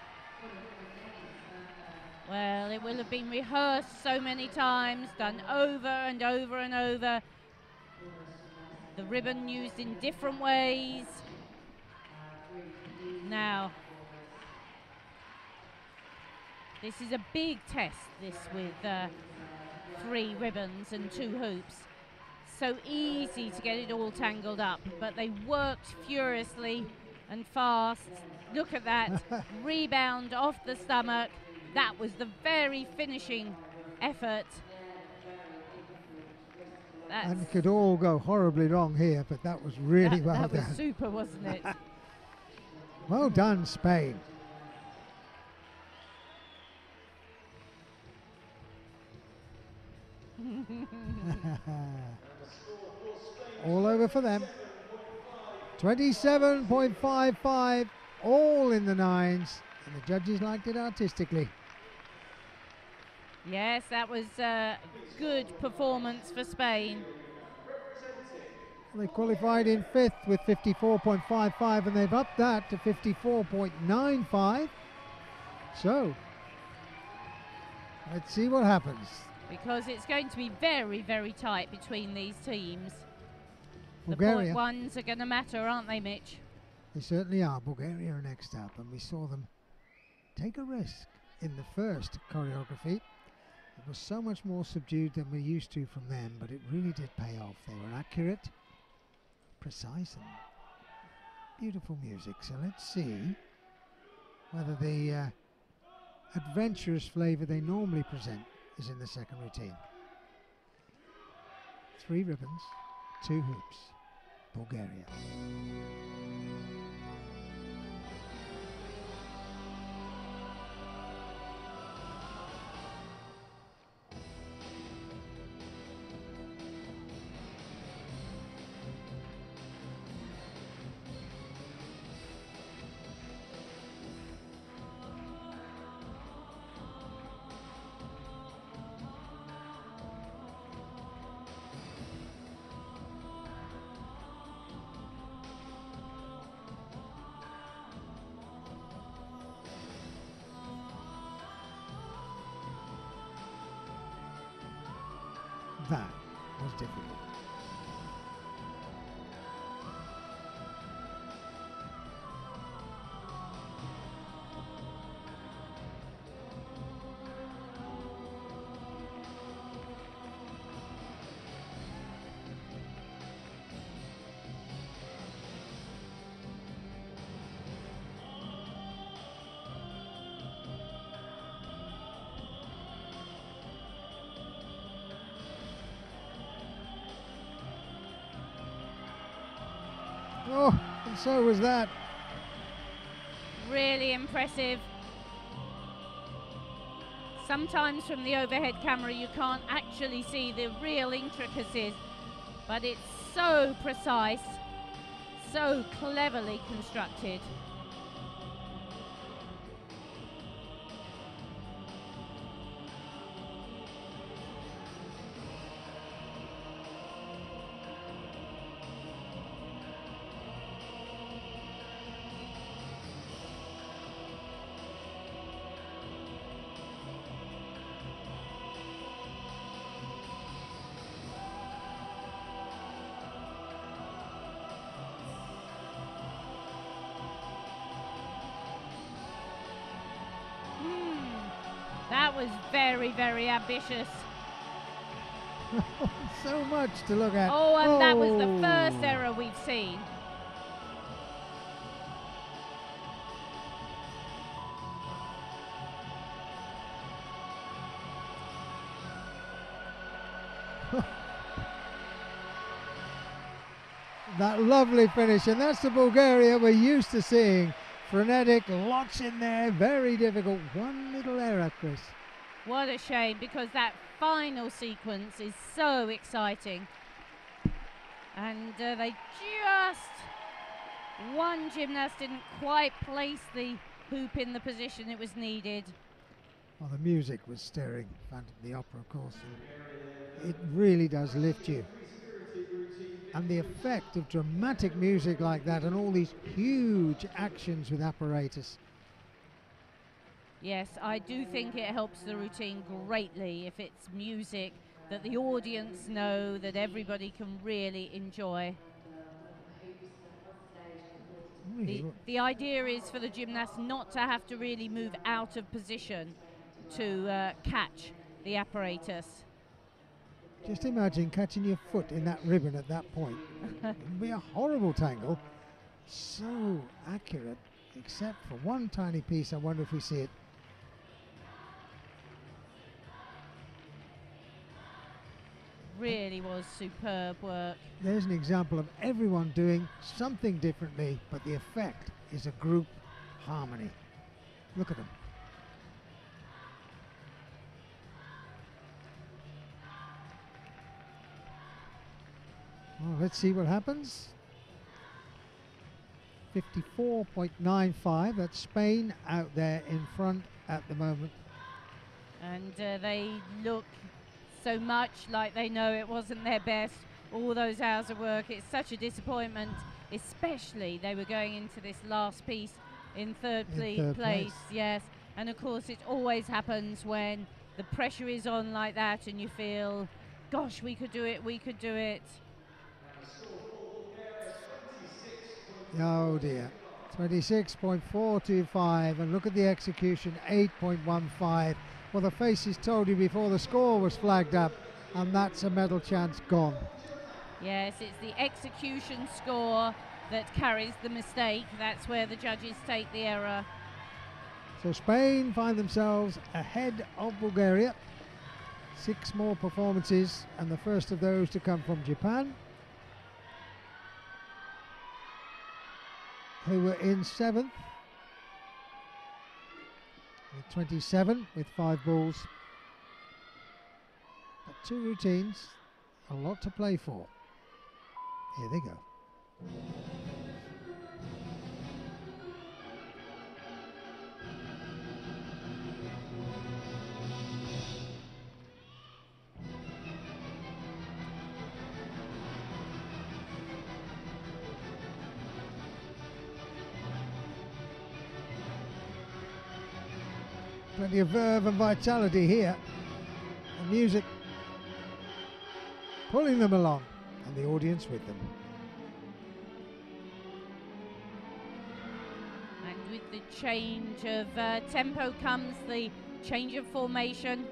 Speaker 1: Well, it will have been rehearsed so many times, done over and over and over. The ribbon used in different ways. Now, this is a big test, this with 3 ribbons and 2 hoops. So easy to get it all tangled up, but they worked furiously and fast. Look at that, rebound off the stomach. That was the very finishing effort.
Speaker 2: And it could all go horribly wrong here, but that was really well done.
Speaker 1: That was super, wasn't it?
Speaker 2: Well done, Spain. All over for them. 27.55, all in the 9s, and the judges liked it artistically.
Speaker 1: Yes, that was a good performance for Spain.
Speaker 2: They qualified in 5th with 54.55, and they've upped that to 54.95. So, let's see what happens.
Speaker 1: Because it's going to be very, very tight between these teams.
Speaker 2: Bulgaria.
Speaker 1: The point ones are going to matter, aren't they, Mitch?
Speaker 2: They certainly are. Bulgaria are next up, and we saw them take a risk in the first choreography. It was so much more subdued than we're used to from them, but it really did pay off. They were accurate, precise, and beautiful music. So let's see whether the adventurous flavour they normally present is in the second routine. 3 ribbons, 2 hoops, Bulgaria. That was difficult. Oh, and so was that.
Speaker 1: Really impressive. Sometimes from the overhead camera you can't actually see the real intricacies, but it's so precise, so cleverly constructed. That was very, very ambitious.
Speaker 2: So much to look at.
Speaker 1: Oh, and that was the first error we've seen.
Speaker 2: That lovely finish, and that's the Bulgaria we're used to seeing. frenetic, lots in there, very difficult. One little error, Chris.
Speaker 1: What a shame, because that final sequence is so exciting. And they one gymnast didn't quite place the hoop in the position it was needed.
Speaker 2: Well, the music was stirring, Phantom of the Opera, of course. It really does lift you. And the effect of dramatic music like that and all these huge actions with apparatus.
Speaker 1: Yes, I do think it helps the routine greatly if it's music that the audience know, that everybody can really enjoy. The idea is for the gymnast not to have to really move out of position to catch the apparatus.
Speaker 2: Just imagine catching your foot in that ribbon at that point. It would be a horrible tangle. So accurate, except for one tiny piece. I wonder if we see it.
Speaker 1: Really was superb work.
Speaker 2: There's an example of everyone doing something differently, but the effect is a group harmony. Look at them. Well, let's see what happens. 54.95. That's Spain out there in front at the moment.
Speaker 1: And they look so much like they know it wasn't their best. All those hours of work. It's such a disappointment, especially they were going into this last piece in third place. Yes. And of course it always happens when the pressure is on like that and you feel, gosh, we could do it, we could do it.
Speaker 2: Oh dear. 26.425, and look at the execution, 8.15. Well, the faces told you before the score was flagged up, and that's a medal chance gone.
Speaker 1: Yes, it's the execution score that carries the mistake. That's where the judges take the error.
Speaker 2: So Spain find themselves ahead of Bulgaria. 6 more performances, and the first of those to come from Japan, who were in 7th with 27 with 5 balls. But 2 routines, a lot to play for. Here they go. Plenty of verve and vitality here. The music pulling them along, and the audience with them.
Speaker 1: And with the change of tempo comes the change of formation.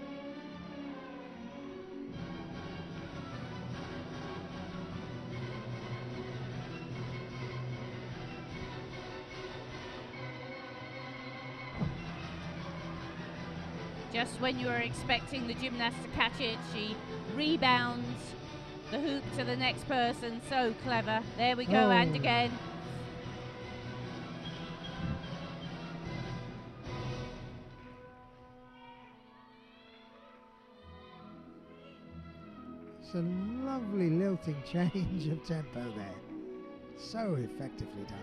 Speaker 1: Just when you are expecting the gymnast to catch it, she rebounds the hoop to the next person. So clever. There we go, and again.
Speaker 2: It's a lovely lilting change of tempo there. So effectively done.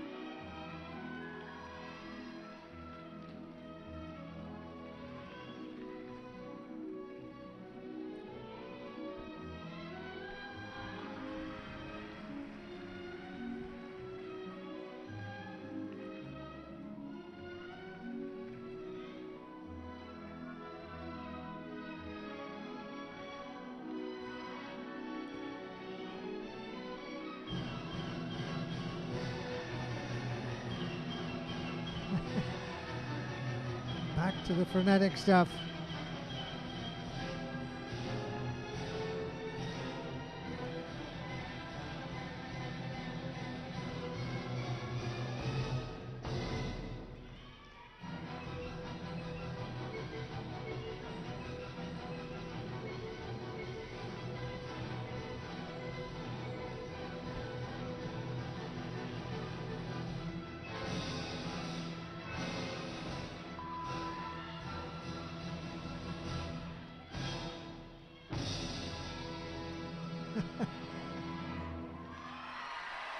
Speaker 2: Back to the frenetic stuff.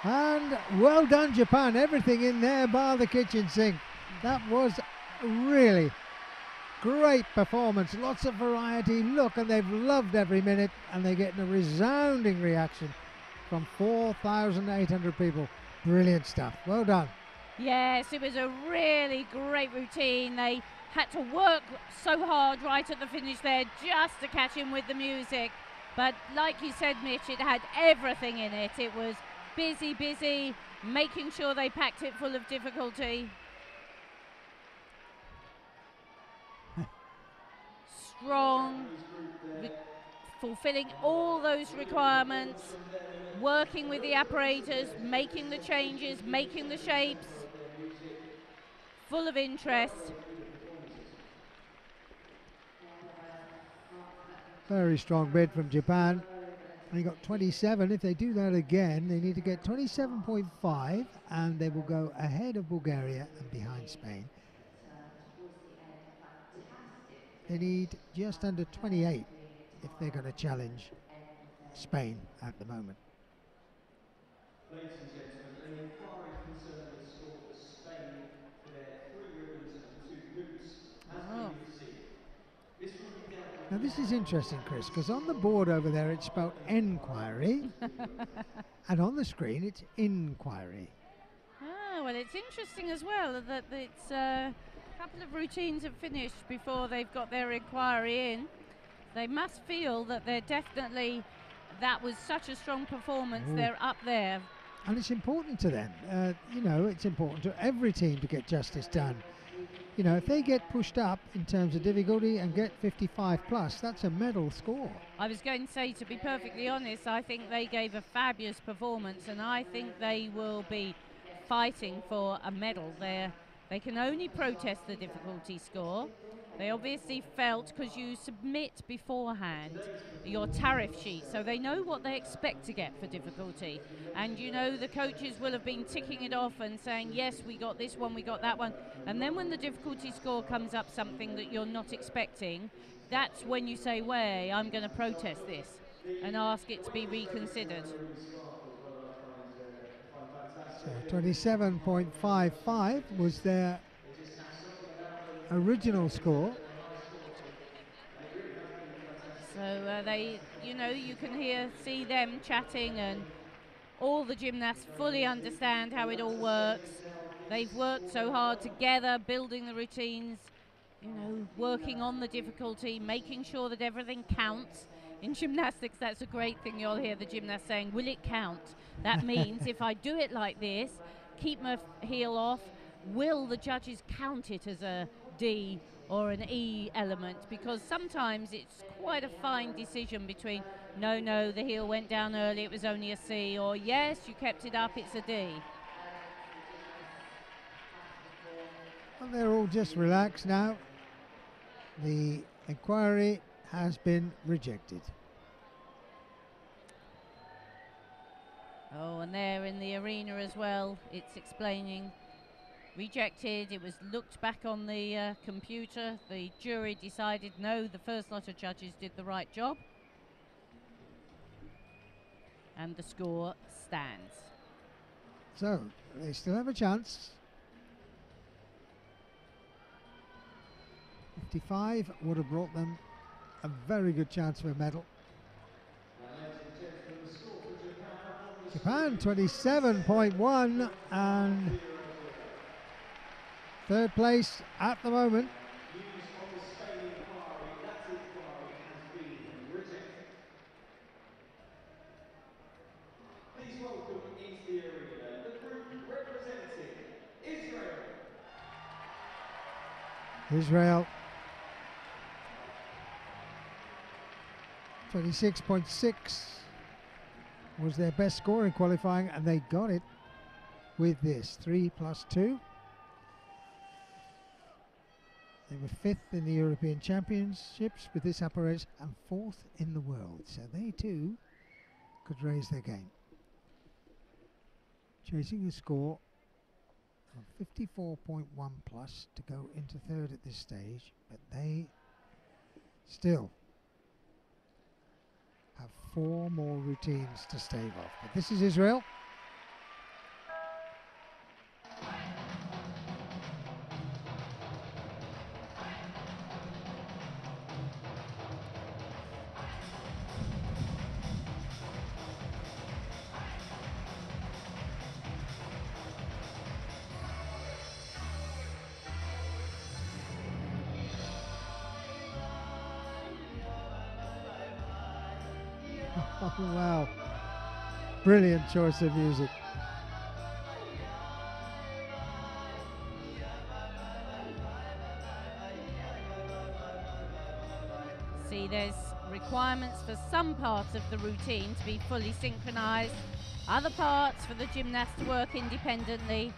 Speaker 2: And well done, Japan. Everything in there bar the kitchen sink. That was really great performance. Lots of variety. Look, and they've loved every minute, and they're getting a resounding reaction from 4,800 people. Brilliant stuff. Well done.
Speaker 1: Yes, it was a really great routine. They had to work so hard right at the finish there just to catch in with the music. But like you said, Mitch, it had everything in it. It was busy, making sure they packed it full of difficulty. Strong, fulfilling all those requirements, working with the apparatus, making the changes, making the shapes, full of interest.
Speaker 2: Very strong bid from Japan. They got 27. If they do that again, they need to get 27.5, and they will go ahead of Bulgaria and behind Spain. They need just under 28 if they're going to challenge Spain at the moment.
Speaker 3: Ladies and gentlemen, an inquiry concerning the score for Spain for their 3 ribbons and 2 boots has been received. This will be dealt with.
Speaker 2: Now this is interesting, Chris, because on the board over there it's spelled enquiry, and on the screen it's inquiry.
Speaker 1: Ah, well, it's interesting as well that it's a couple of routines have finished before they've got their inquiry in. They must feel that they're definitely, that was such a strong performance.
Speaker 2: Ooh.
Speaker 1: They're up there.
Speaker 2: And it's important to them. You know, it's important to every team to get justice done. You know, if they get pushed up in terms of difficulty and get 55 plus, that's a medal score.
Speaker 1: I was going to say, to be perfectly honest, I think they gave a fabulous performance, and I think they will be fighting for a medal there. They can only protest the difficulty score. They obviously felt, because you submit beforehand your tariff sheet, so they know what they expect to get for difficulty. And you know, the coaches will have been ticking it off and saying, yes, we got this one, we got that one. And then when the difficulty score comes up something that you're not expecting, that's when you say, way, I'm going to protest this and ask it to be reconsidered.
Speaker 2: So 27.55 was their original score.
Speaker 1: So they, you know, you can see them chatting, and all the gymnasts fully understand how it all works. They've worked so hard together, building the routines, you know, working on the difficulty, making sure that everything counts. In gymnastics, that's a great thing. You'll hear the gymnast saying, will it count? That means if I do it like this, keep my heel off, will the judges count it as a D or an E element? Because sometimes it's quite a fine decision between, no, the heel went down early, it was only a C, or yes, you kept it up, it's a D.
Speaker 2: Well, they're all just relaxed now. The inquiry has been rejected.
Speaker 1: Oh, and there in the arena as well, it's explaining, rejected. It was looked back on the computer. The jury decided, no, the first lot of judges did the right job. And the score stands.
Speaker 2: So, they still have a chance. 55 would have brought them a very good chance for a medal. Japan 27.1 and third place at the moment.
Speaker 3: Please welcome into the arena the group representing Israel.
Speaker 2: Israel 26.6 was their best score in qualifying, and they got it with this 3 plus 2. They were 5th in the European Championships with this apparatus and 4th in the world, so they too could raise their game. Chasing a score of 54.1 plus to go into third at this stage, but they still have 4 more routines to stave off. But this is Israel. Oh, wow. Brilliant choice of music.
Speaker 1: See, there's requirements for some parts of the routine to be fully synchronized, other parts for the gymnast to work independently.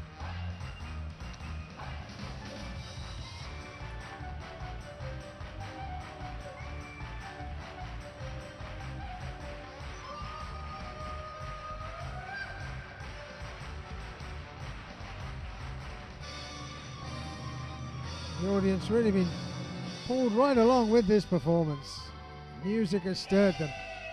Speaker 2: The audience really been pulled right along with this performance. Music has stirred them.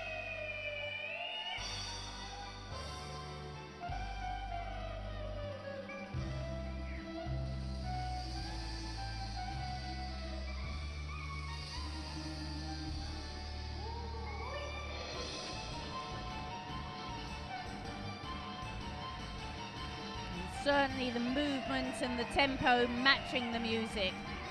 Speaker 1: Certainly the movement and the tempo matching the music.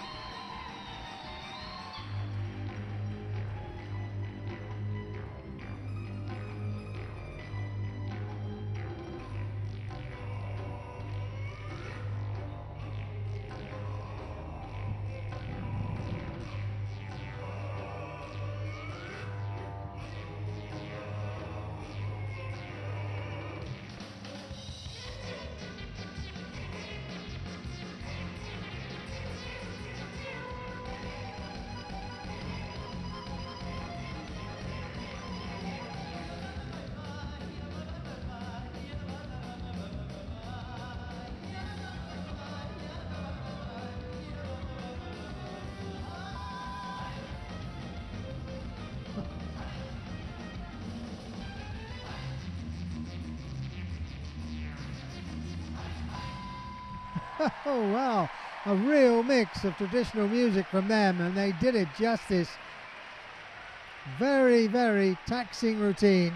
Speaker 1: Oh wow, a real mix of traditional music from them, and they did it justice. Very, very taxing routine.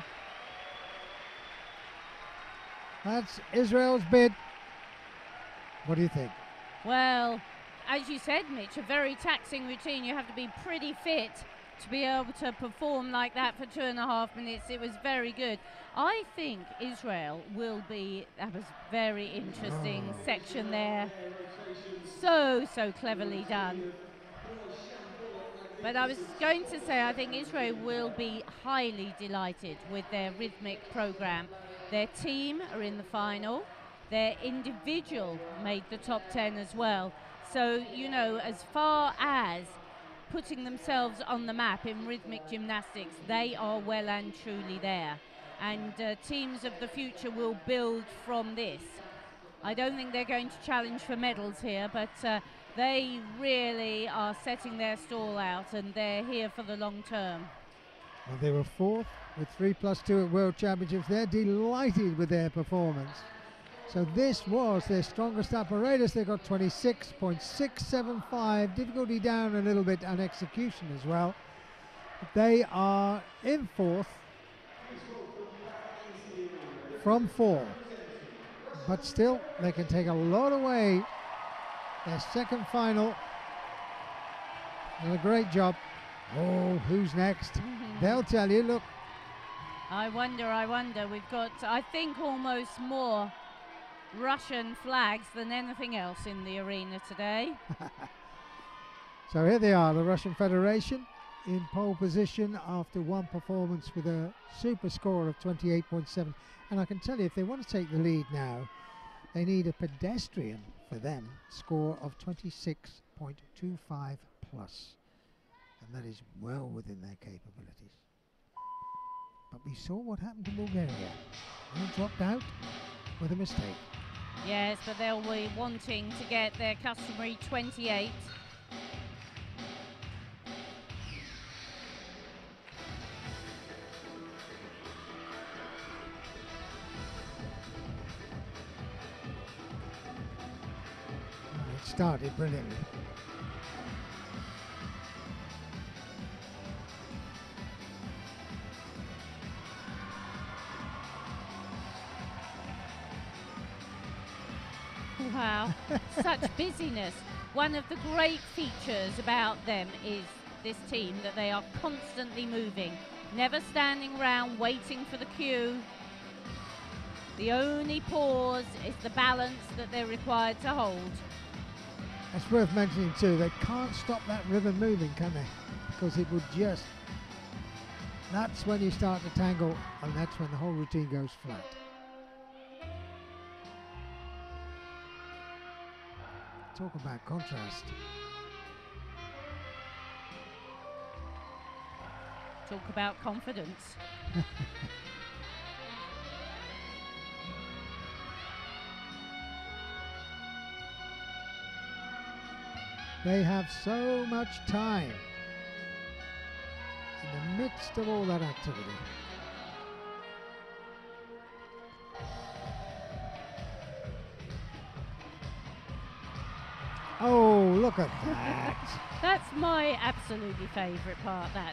Speaker 1: That's Israel's bid. What do you think? Well, as you said, Mitch, a very taxing routine. You have to be pretty fit to be able to perform like that for 2.5 minutes. It was very good. I think Israel will be, that was very interesting section there. So cleverly done. But I was going to say, I think Israel will be highly delighted with their rhythmic program. Their team are in the final. Their individual made the top 10 as well. So, you know, as far as putting themselves on the map in rhythmic gymnastics, they are well and truly there. And teams of the future will build from this. I don't think they're going to challenge for medals here, but they really are setting their stall out, and they're here for the long term.
Speaker 2: Well, they were fourth with 3+2 at World Championships. They're delighted with their performance. So this was their strongest apparatus. They got 26.675. Difficulty down a little bit on execution as well. But they are in fourth from 4. But still, they can take a lot away. Their second final. And a great job. Oh, who's next? They'll tell you, look.
Speaker 1: I wonder. We've got, I think, almost more Russian flags than anything else in the arena today.
Speaker 2: So here they are, the Russian Federation in pole position after one performance with a super score of 28.7. And I can tell you, if they want to take the lead now, they need a pedestrian for them score of 26.25 plus. And that is well within their capabilities. But we saw what happened to Bulgaria. They dropped out with a mistake.
Speaker 1: Yes, but they'll be wanting to get their customary 28.
Speaker 2: It started brilliantly.
Speaker 1: Wow, such busyness. One of the great features about them is this team, that they are constantly moving. Never standing around waiting for the cue. The only pause is the balance that they're required to hold.
Speaker 2: It's worth mentioning too, they can't stop that ribbon moving, can they? Because it would just, that's when you start to tangle, and that's when the whole routine goes flat. Talk about contrast.
Speaker 1: Talk about confidence.
Speaker 2: They have so much time in the midst of all that activity. Oh, look at that.
Speaker 1: That's my absolutely favourite part, that.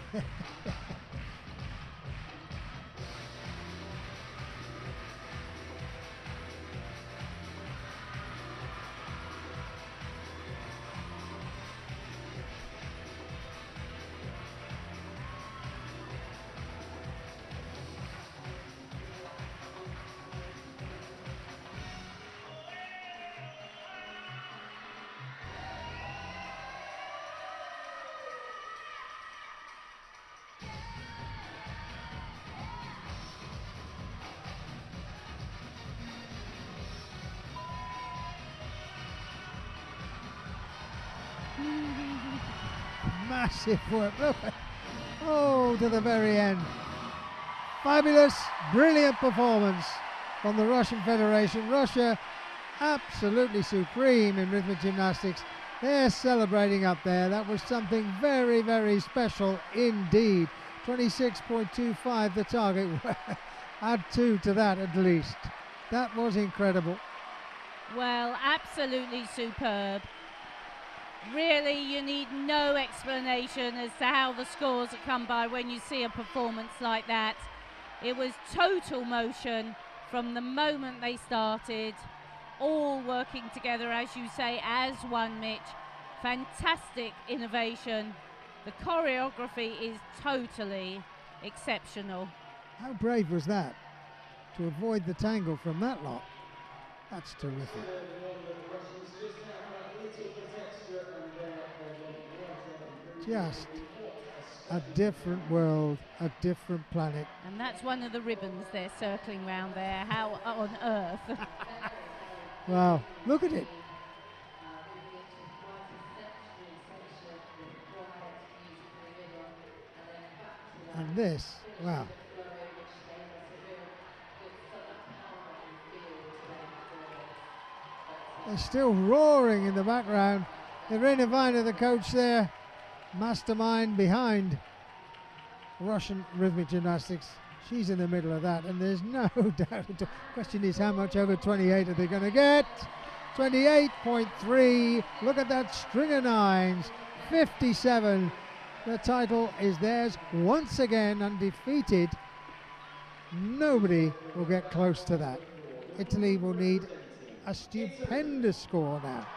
Speaker 2: Massive work. Look at, oh, to the very end. Fabulous, brilliant performance from the Russian Federation. Russia absolutely supreme in rhythmic gymnastics. They're celebrating up there. That was something very, very special indeed. 26.25 the target. Add 2 to that at least. That was incredible.
Speaker 1: Well, absolutely superb. Really, you need no explanation as to how the scores have come by when you see a performance like that. It was total motion from the moment they started, all working together, as you say, as one, Mitch. Fantastic innovation. The choreography is totally exceptional.
Speaker 2: How brave was that to avoid the tangle from that lot? That's terrific. Just a different world, a different planet.
Speaker 1: And that's one of the ribbons they're circling round there. How on earth?
Speaker 2: Wow, look at it. And this, wow. They're still roaring in the background. Irina Viner, the coach there, mastermind behind Russian rhythmic gymnastics. She's in the middle of that, and there's no doubt. The question is, how much over 28 are they going to get? 28.3. Look at that string of nines. 57. The title is theirs once again, undefeated. Nobody will get close to that. Italy will need a stupendous score now.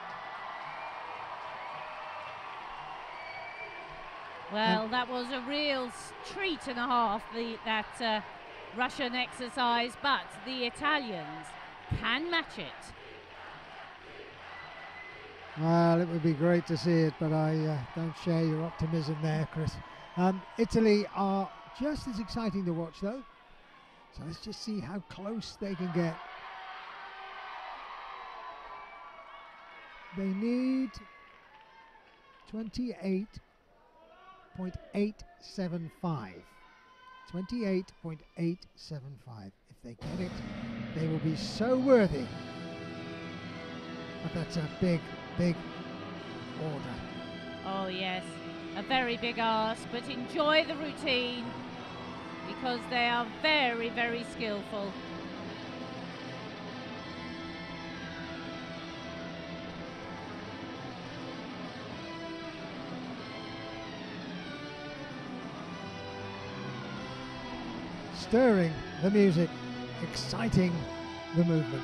Speaker 1: Well, that was a real treat and a half, that Russian exercise, but the Italians can match it.
Speaker 2: Well, it would be great to see it, but I don't share your optimism there, Chris. Italy are just as exciting to watch, though. So let's just see how close they can get. They need 28.875. 28.875. If they get it, they will be so worthy. But that's a big, big order.
Speaker 1: Oh yes, a very big ask, but enjoy the routine because they are very, very skillful.
Speaker 2: Stirring the music, exciting the movement.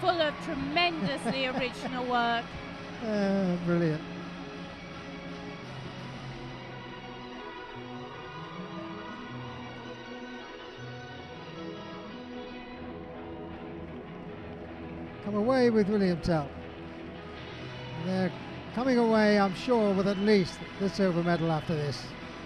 Speaker 1: full of tremendously original work.
Speaker 2: Brilliant. Come away with William Tell. They're coming away, I'm sure, with at least the silver medal after this.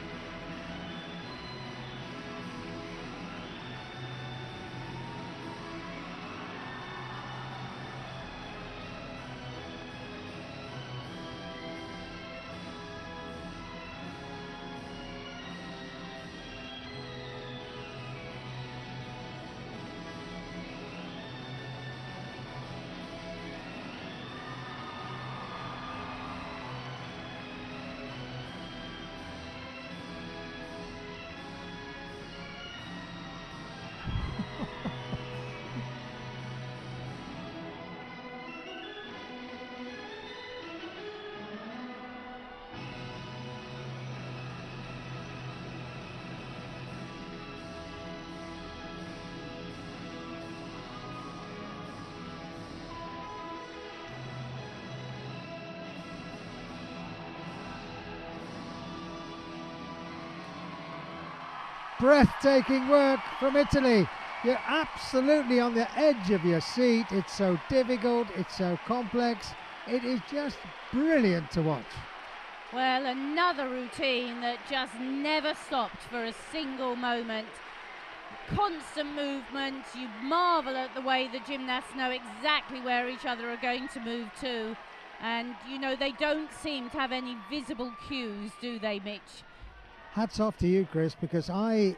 Speaker 2: Breathtaking work from Italy. You're absolutely on the edge of your seat. It's so difficult, it's so complex. It is just brilliant to watch.
Speaker 1: Well, another routine that just never stopped for a single moment. Constant movement. You marvel at the way the gymnasts know exactly where each other are going to move to. And, you know, they don't seem to have any visible cues, do they, Mitch?
Speaker 2: Hats off to you, Chris, because I'm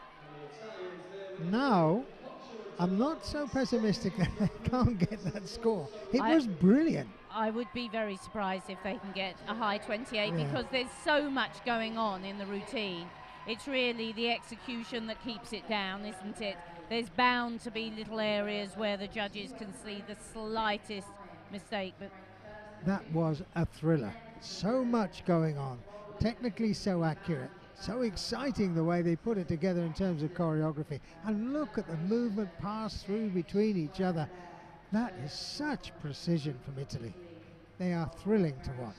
Speaker 2: not so pessimistic that they can't get that score. It was brilliant.
Speaker 1: I would be very surprised if they can get a high 28 because there's so much going on in the routine. It's really the execution that keeps it down, isn't it? There's bound to be little areas where the judges can see the slightest mistake. But
Speaker 2: that was a thriller. So much going on. Technically so accurate. So exciting the way they put it together in terms of choreography. And look at the movement pass through between each other. That is such precision from Italy. They are thrilling to watch.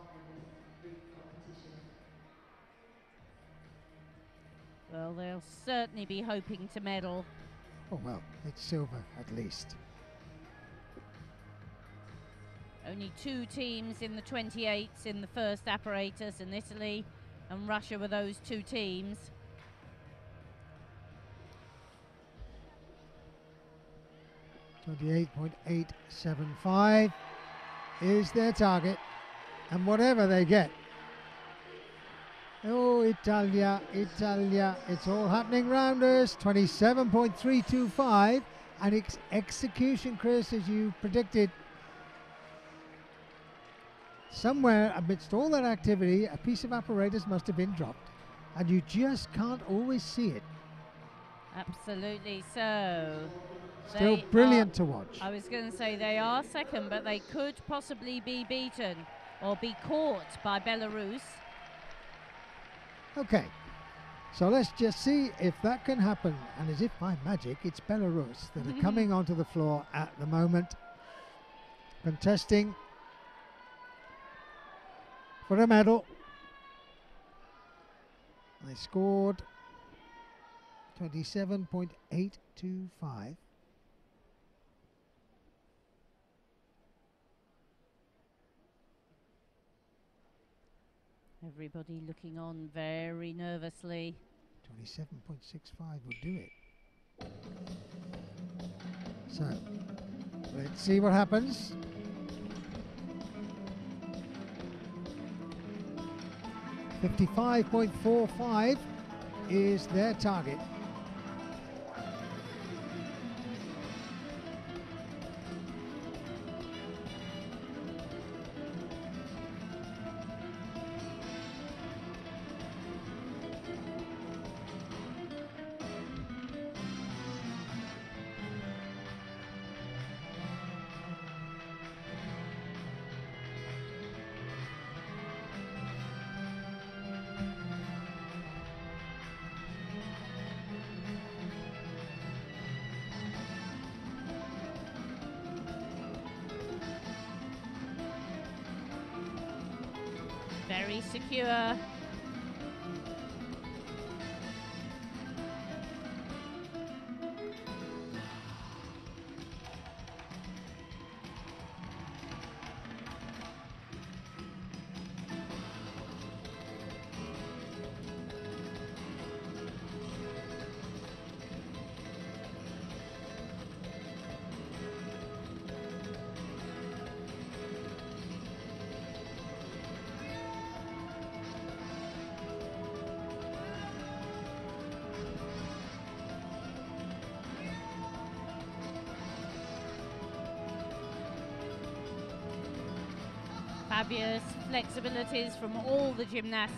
Speaker 1: Well, they'll certainly be hoping to medal.
Speaker 2: Oh well, it's silver at least.
Speaker 1: Only 2 teams in the 28s in the first apparatus, and Italy and Russia were those 2 teams.
Speaker 2: .875 is their target, and whatever they get. Oh, Italia, Italia, it's all happening round us. 27.325, and execution, Chris, as you predicted. Somewhere amidst all that activity, a piece of apparatus must have been dropped, and you just can't always see it.
Speaker 1: Absolutely so.
Speaker 2: Still brilliant to watch.
Speaker 1: I was going to say they are second, but they could possibly be beaten or be caught by Belarus.
Speaker 2: Okay, so let's just see if that can happen. And as if by magic, it's Belarus that are coming onto the floor at the moment, contesting for a medal. They scored 27.825.
Speaker 1: Everybody looking on very nervously.
Speaker 2: 27.65 will do it. So, let's see what happens. .55.45 is their target.
Speaker 1: Very secure. Fabulous flexibilities from all the gymnasts.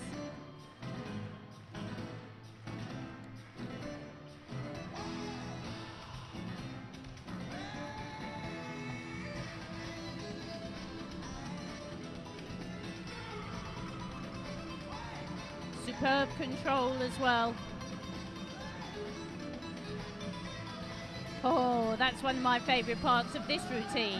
Speaker 1: Superb control as well. Oh, that's one of my favourite parts of this routine.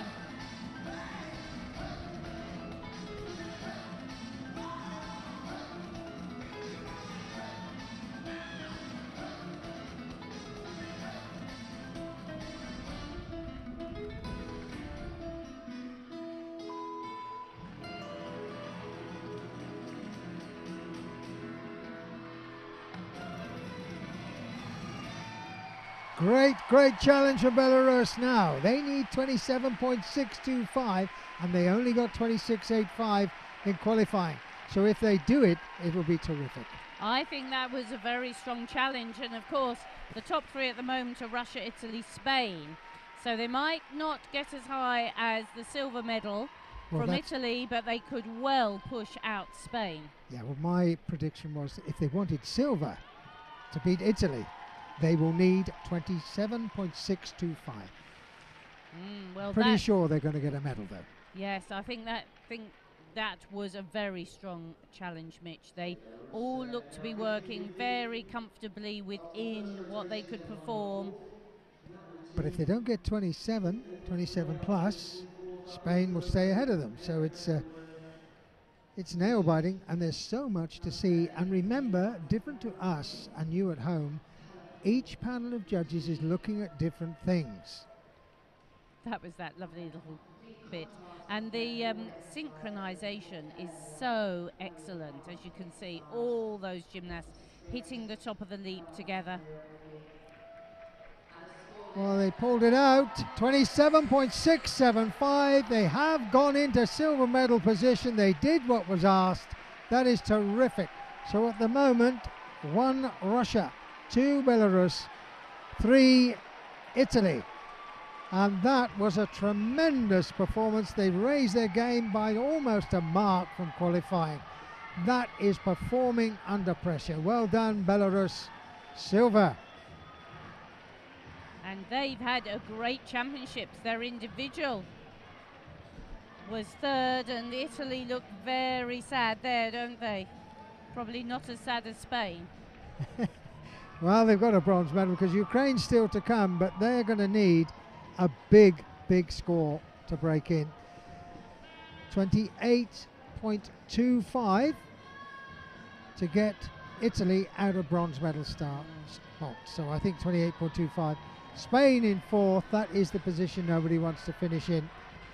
Speaker 2: Great challenge for Belarus now. They need 27.625 and they only got 26.85 in qualifying. So if they do it, it will be terrific.
Speaker 1: I think that was a very strong challenge, and of course the top three at the moment are Russia, Italy, Spain. So they might not get as high as the silver medal from Italy, but they could well push out Spain.
Speaker 2: Yeah, well, my prediction was if they wanted silver to beat Italy, they will need 27.625.
Speaker 1: Well,
Speaker 2: pretty sure they're going to get a medal, though.
Speaker 1: Yes, I think that was a very strong challenge, Mitch. They all look to be working very comfortably within what they could perform.
Speaker 2: But if they don't get 27 plus, Spain will stay ahead of them. So it's nail biting, and there's so much to see. And remember, different to us and you at home, each panel of judges is looking at different things.
Speaker 1: That was that lovely little bit. And the synchronization is so excellent, as you can see, all those gymnasts hitting the top of the leap together.
Speaker 2: Well, they pulled it out, 27.675. They have gone into silver medal position. They did what was asked. That is terrific. So at the moment, 1 Russia, 2 Belarus, 3 Italy. And that was a tremendous performance. They raised their game by almost a mark from qualifying. That is performing under pressure. Well done, Belarus. Silver.
Speaker 1: And they've had a great championships. Their individual was third, and Italy looked very sad there, don't they? Probably not as sad as Spain.
Speaker 2: Well, they've got a bronze medal because Ukraine's still to come, but they're going to need a big score to break in. 28.25 to get Italy out of bronze medal spot. So I think 28.25. Spain in fourth. That is the position nobody wants to finish in.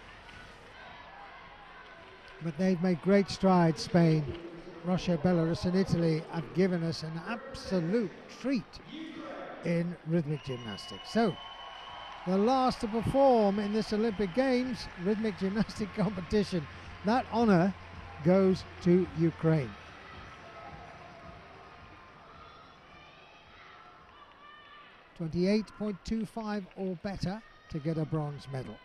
Speaker 2: But they've made great strides, Spain. Russia, Belarus and Italy have given us an absolute treat in rhythmic gymnastics. So, the last to perform in this Olympic Games rhythmic gymnastic competition. That honour goes to Ukraine. .28.25 or better to get a bronze medal.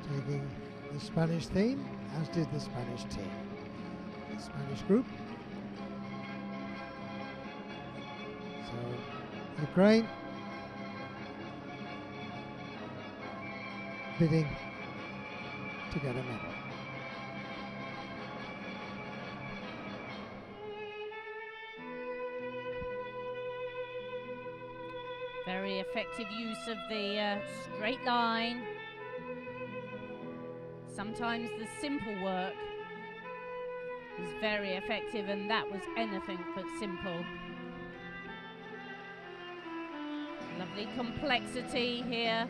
Speaker 2: taking the Spanish theme, as did the Spanish team. The Spanish group. So, Ukraine bidding to get a medal.
Speaker 1: Very effective use of the straight line. Sometimes the simple work is very effective, and that was anything but simple. Lovely complexity here.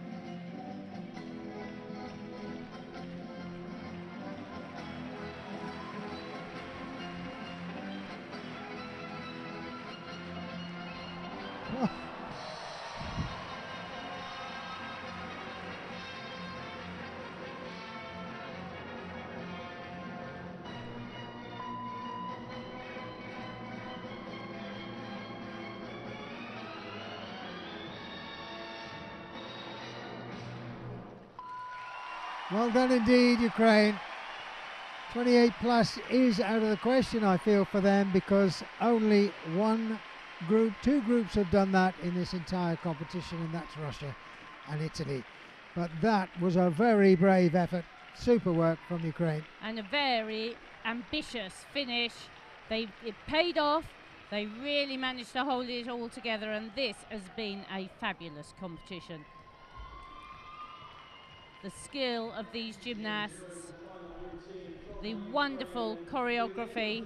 Speaker 2: Well done indeed, Ukraine. 28 plus is out of the question, I feel, for them, because only two groups have done that in this entire competition, and that's Russia and Italy. But that was a very brave effort. Super work from Ukraine.
Speaker 1: And a very ambitious finish. It paid off. They really managed to hold it all together, and this has been a fabulous competition. The skill of these gymnasts, the wonderful choreography.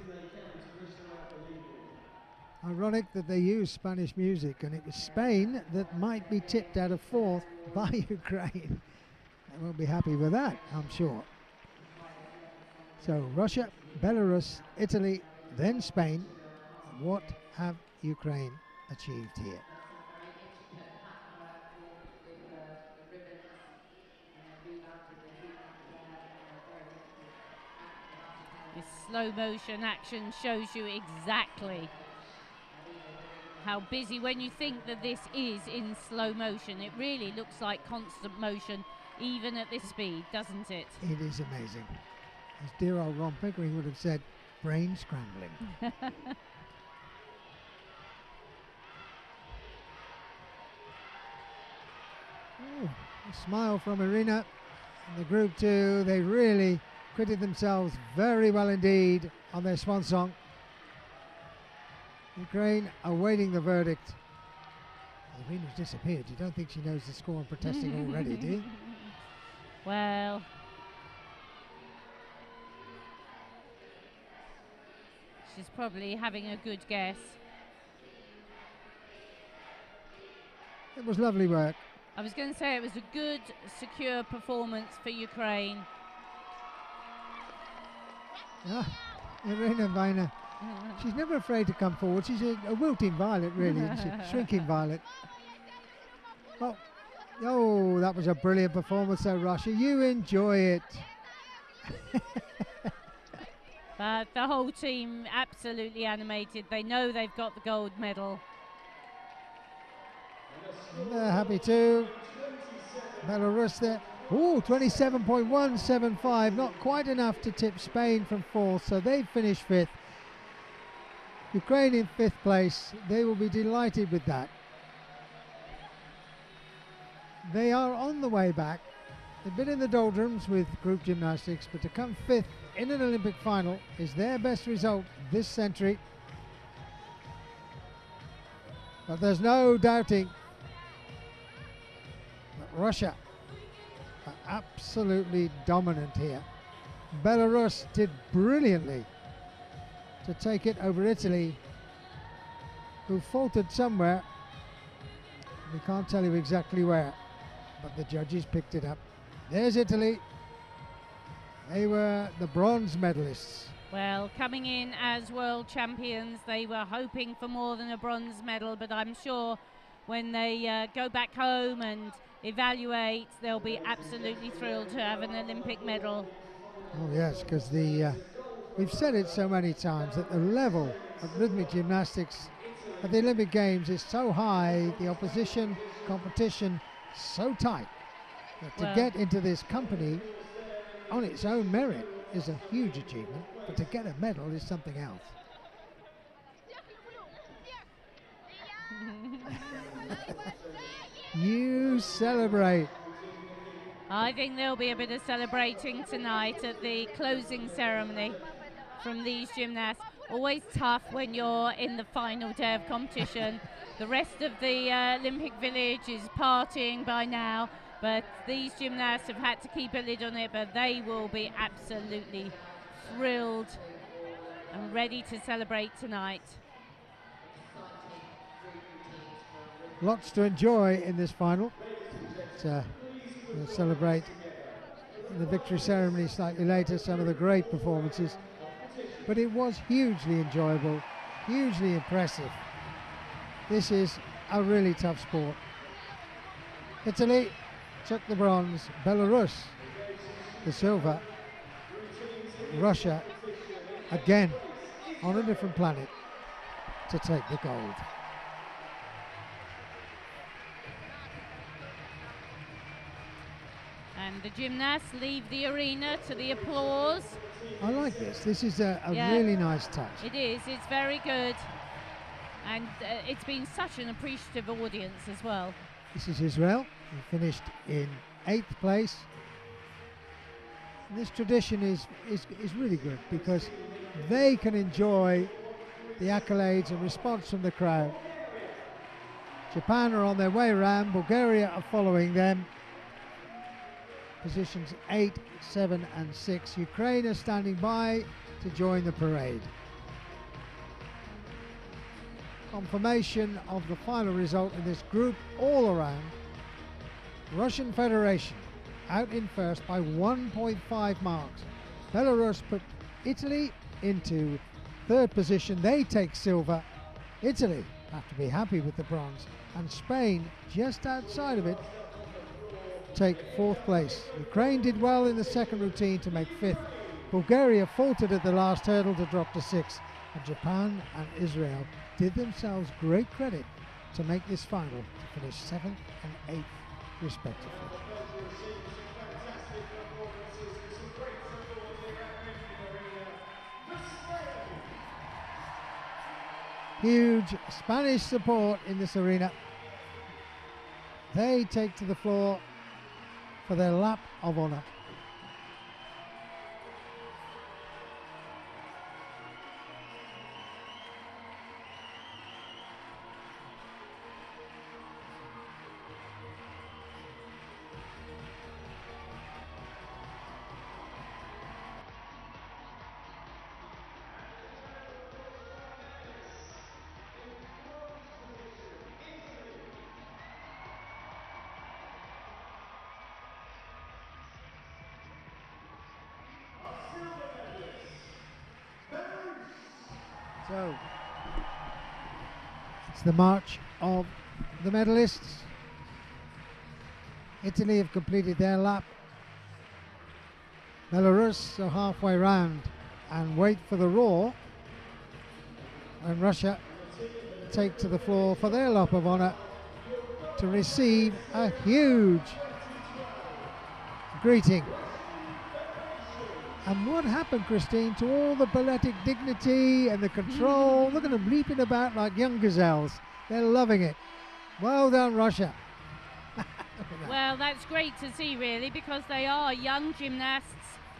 Speaker 2: Ironic that they used Spanish music, and it was Spain that might be tipped out of fourth by Ukraine. They won't be happy with that, I'm sure. So Russia, Belarus, Italy, then Spain. What have Ukraine achieved here?
Speaker 1: This slow motion action shows you exactly how busy, when you think that this is in slow motion, it really looks like constant motion even at this speed, doesn't it?
Speaker 2: It is amazing. As dear old Ron Pickering would have said, brain scrambling. Oh, a smile from Irina. And the group two, they really acquitted themselves very well indeed on their swan song. Ukraine awaiting the verdict. Irina's disappeared. You don't think she knows the score and protesting already, do you?
Speaker 1: Well, she's probably having a good guess.
Speaker 2: It was lovely work.
Speaker 1: I was going to say it was a good, secure performance for Ukraine.
Speaker 2: Irina Vaina. She's never afraid to come forward. She's a wilting violet, really, isn't she? Shrinking violet. Oh, that was a brilliant performance, though, Russia. You enjoy it.
Speaker 1: But the whole team absolutely animated. They know they've got the gold medal.
Speaker 2: And they're happy too. Belarus there. Oh, 27.175. Not quite enough to tip Spain from fourth, so they've finished fifth. Ukraine in fifth place. They will be delighted with that. They are on the way back. They've been in the doldrums with group gymnastics, but to come fifth in an Olympic final is their best result this century. But there's no doubting that Russia are absolutely dominant here. Belarus did brilliantly to take it over Italy, who faltered somewhere. We can't tell you exactly where, but the judges picked it up. There's Italy. They were the bronze medalists.
Speaker 1: Well, coming in as world champions, they were hoping for more than a bronze medal, but I'm sure when they go back home and evaluate, they'll be absolutely thrilled to have an Olympic medal.
Speaker 2: Oh yes, because we've said it so many times that the level of rhythmic gymnastics at the Olympic Games is so high, the opposition competition so tight, To get into this company on its own merit is a huge achievement, but to get a medal is something else. You celebrate.
Speaker 1: I think there'll be a bit of celebrating tonight at the closing ceremony from these gymnasts. Always tough when you're in the final day of competition. The rest of the Olympic Village is partying by now, but these gymnasts have had to keep a lid on it, but they will be absolutely thrilled and ready to celebrate tonight.
Speaker 2: Lots to enjoy in this final. We'll celebrate in the victory ceremony slightly later some of the great performances, but it was hugely enjoyable, hugely impressive. This is a really tough sport. Italy took the bronze, Belarus the silver, Russia again on a different planet to take the gold.
Speaker 1: And the gymnasts leave the arena to the applause.
Speaker 2: I like this. This is a really nice touch.
Speaker 1: It is. It's very good. And it's been such an appreciative audience as well.
Speaker 2: This is Israel, who finished in 8th place. And this tradition is really good because they can enjoy the accolades and response from the crowd. Japan are on their way around. Bulgaria are following them. Positions 8, 7 and 6. Ukraine are standing by to join the parade. Confirmation of the final result in this group all around. Russian Federation out in first by 1.5 marks. Belarus put Italy into 3rd position. They take silver. Italy have to be happy with the bronze. And Spain, just outside of it, take 4th place. Ukraine did well in the second routine to make 5th. Bulgaria faltered at the last hurdle to drop to 6th. And Japan and Israel did themselves great credit to make this final to finish 7th and 8th respectively. Huge Spanish support in this arena. They take to the floor for their lap of honor. So, it's the march of the medalists. Italy have completed their lap. Belarus are halfway round and wait for the roar. And Russia take to the floor for their lap of honor to receive a huge greeting. And what happened, Christine, to all the balletic dignity and the control? Look at them leaping about like young gazelles. They're loving it. Well done, Russia.
Speaker 1: Well, that's great to see, really, because they are young gymnasts,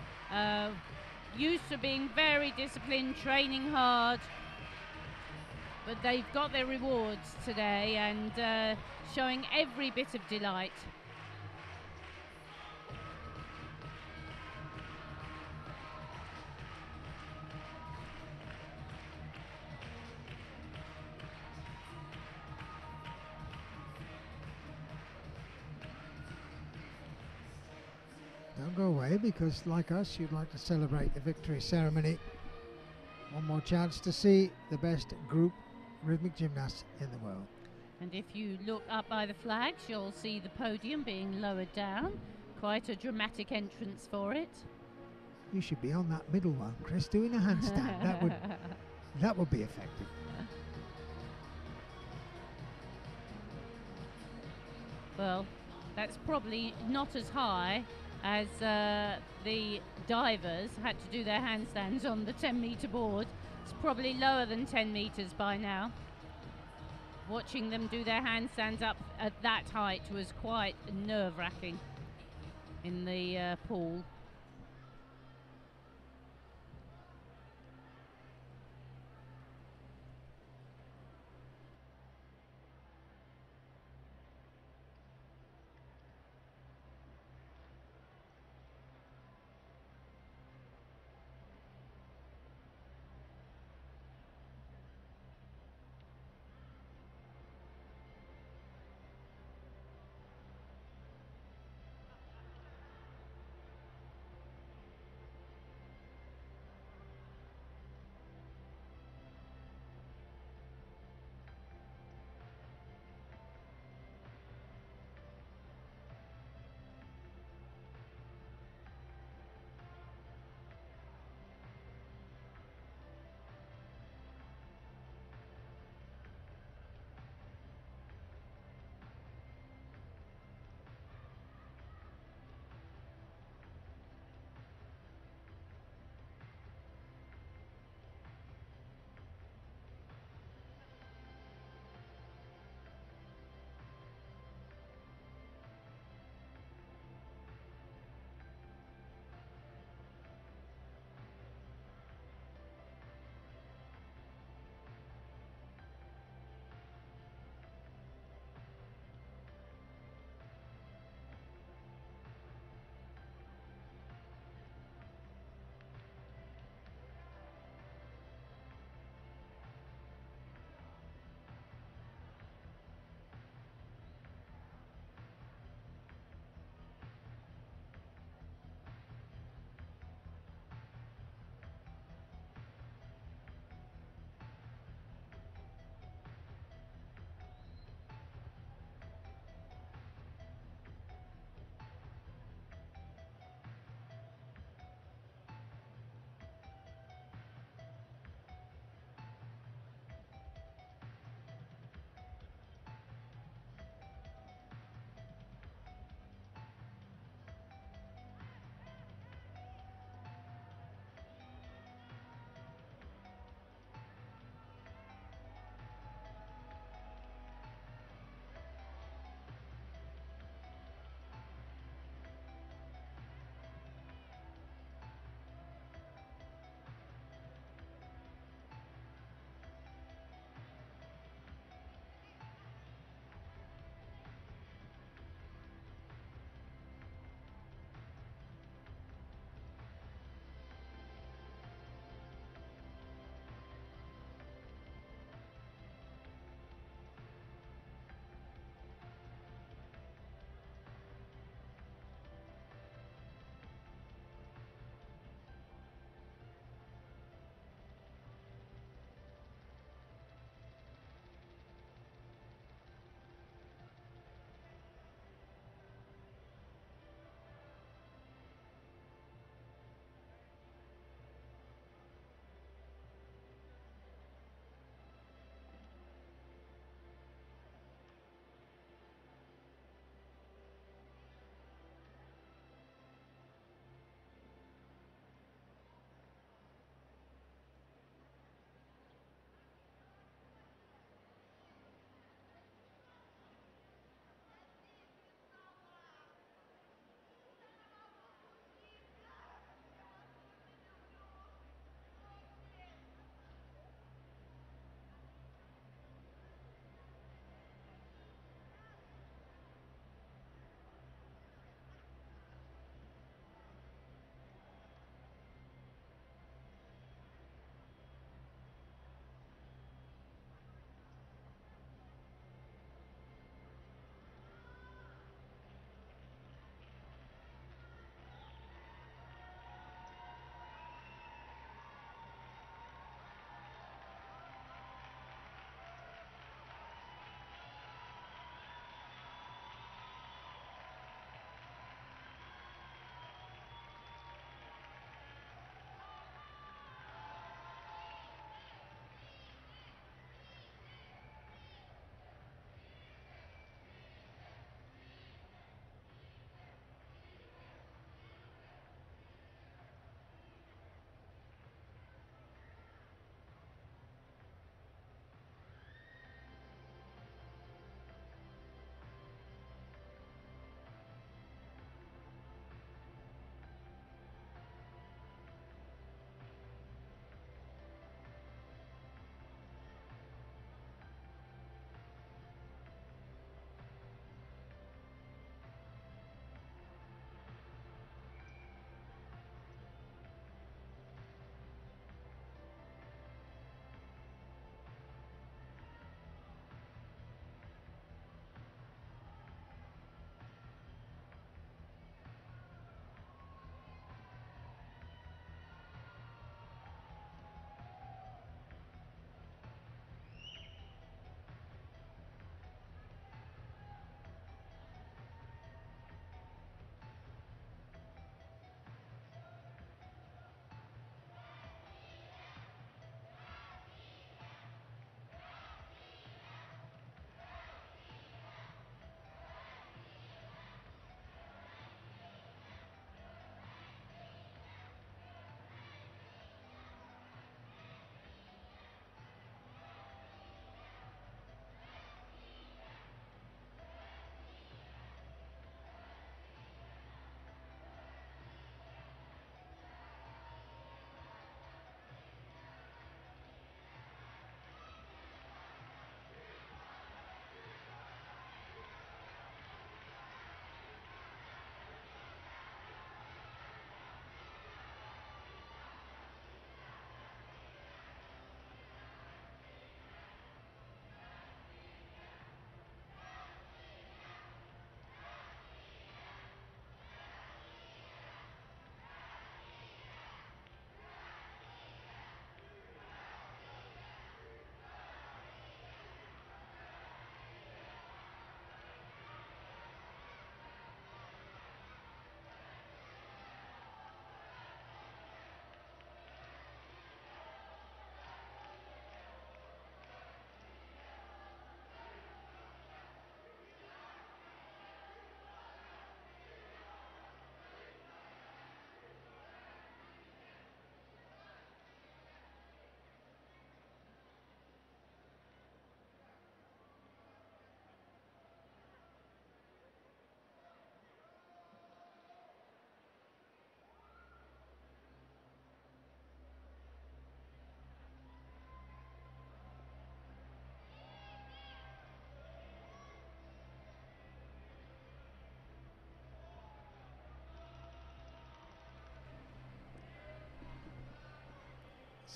Speaker 1: used to being very disciplined, training hard. But they've got their rewards today and showing every bit of delight.
Speaker 2: Don't go away, because like us, you'd like to celebrate the victory ceremony. One more chance to see the best group rhythmic gymnasts in the world.
Speaker 1: And if you look up by the flags, you'll see the podium being lowered down. Quite a dramatic entrance for it.
Speaker 2: You should be on that middle one, Chris, doing a handstand. that would be effective.
Speaker 1: Well, That's probably not as high as the divers had to do their handstands on the 10-metre board. It's probably lower than 10 metres by now. Watching them do their handstands up at that height was quite nerve-wracking in the pool.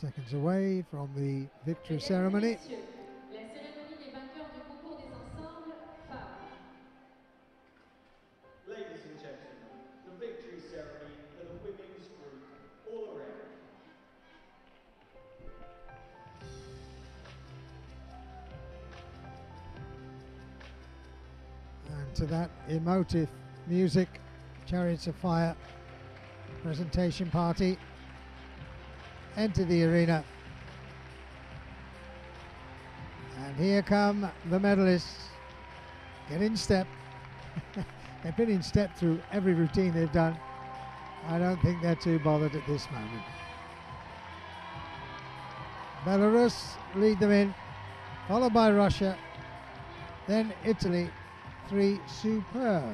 Speaker 2: seconds away from the victory ceremony.
Speaker 3: Ladies and gentlemen, the victory ceremony for the women's group all around.
Speaker 2: And to that emotive music, Chariots of Fire presentation party enter the arena. And here come the medalists. Get in step. They've been in step through every routine they've done. I don't think they're too bothered at this moment. Belarus lead them in, followed by Russia, then Italy. 3 superb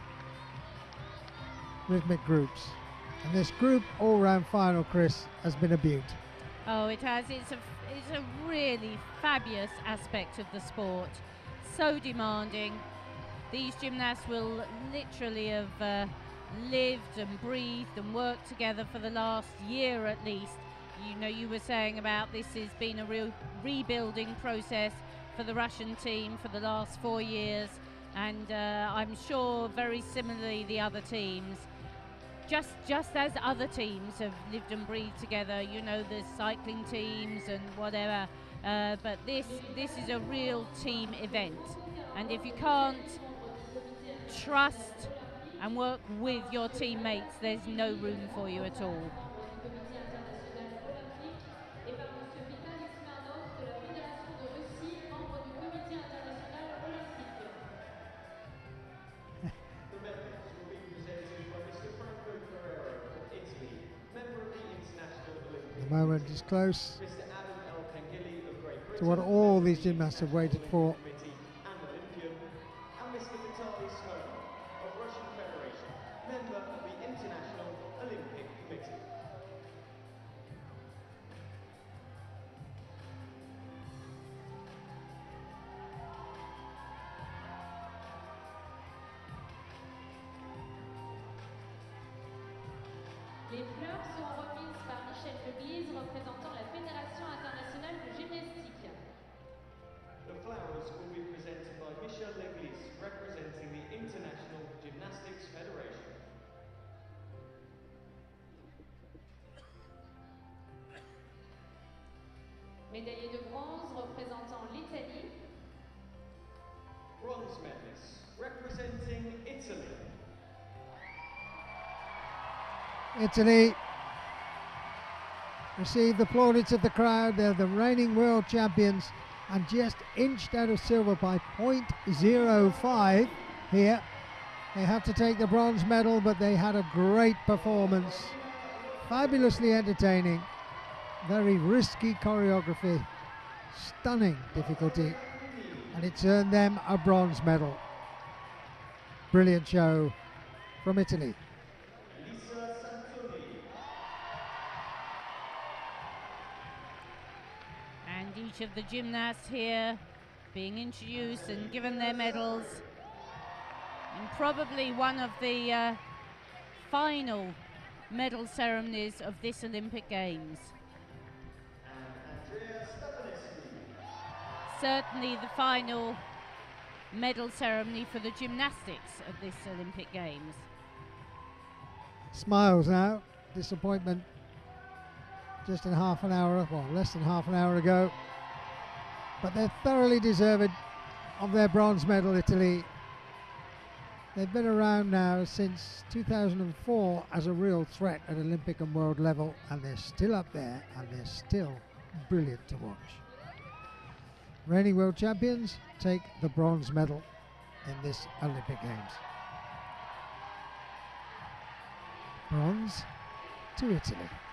Speaker 2: rhythmic groups. And this group all-round final, Chris, has been a beaut.
Speaker 1: Oh, it has. It's a really fabulous aspect of the sport. So demanding. These gymnasts will literally have lived and breathed and worked together for the last year at least. You know, you were saying about this has been a real rebuilding process for the Russian team for the last 4 years. And I'm sure very similarly the other teams. Just as other teams have lived and breathed together, you know, the cycling teams and whatever, but this is a real team event, and if you can't trust and work with your teammates, there's no room for you at all.
Speaker 2: The moment is close to what all these gymnasts have waited for.
Speaker 4: Les fleurs sont remises par Michel Lebise, représentant la Fédération internationale de gymnastique.
Speaker 3: The flowers will be presented by Michel Lebise, representing the International Gymnastics Federation.
Speaker 4: Médaillé de bronze représentant l'Italie.
Speaker 3: Bronze medalists representing Italy.
Speaker 2: Italy received the plaudits of the crowd. They're the reigning world champions and just inched out of silver by 0.05 here. They have to take the bronze medal, but they had a great performance. Fabulously entertaining. Very risky choreography. Stunning difficulty. And it's earned them a bronze medal. Brilliant show from Italy.
Speaker 1: And each of the gymnasts here being introduced and given their medals. And probably one of the final medal ceremonies of this Olympic Games. Certainly the final medal ceremony for the gymnastics of this Olympic Games.
Speaker 2: Smiles now, disappointment just in half an hour, well, less than half an hour ago. But they're thoroughly deserved of their bronze medal, Italy. They've been around now since 2004 as a real threat at Olympic and world level, and they're still up there, and they're still brilliant to watch. Reigning world champions take the bronze medal in this Olympic Games. Bronze to Italy.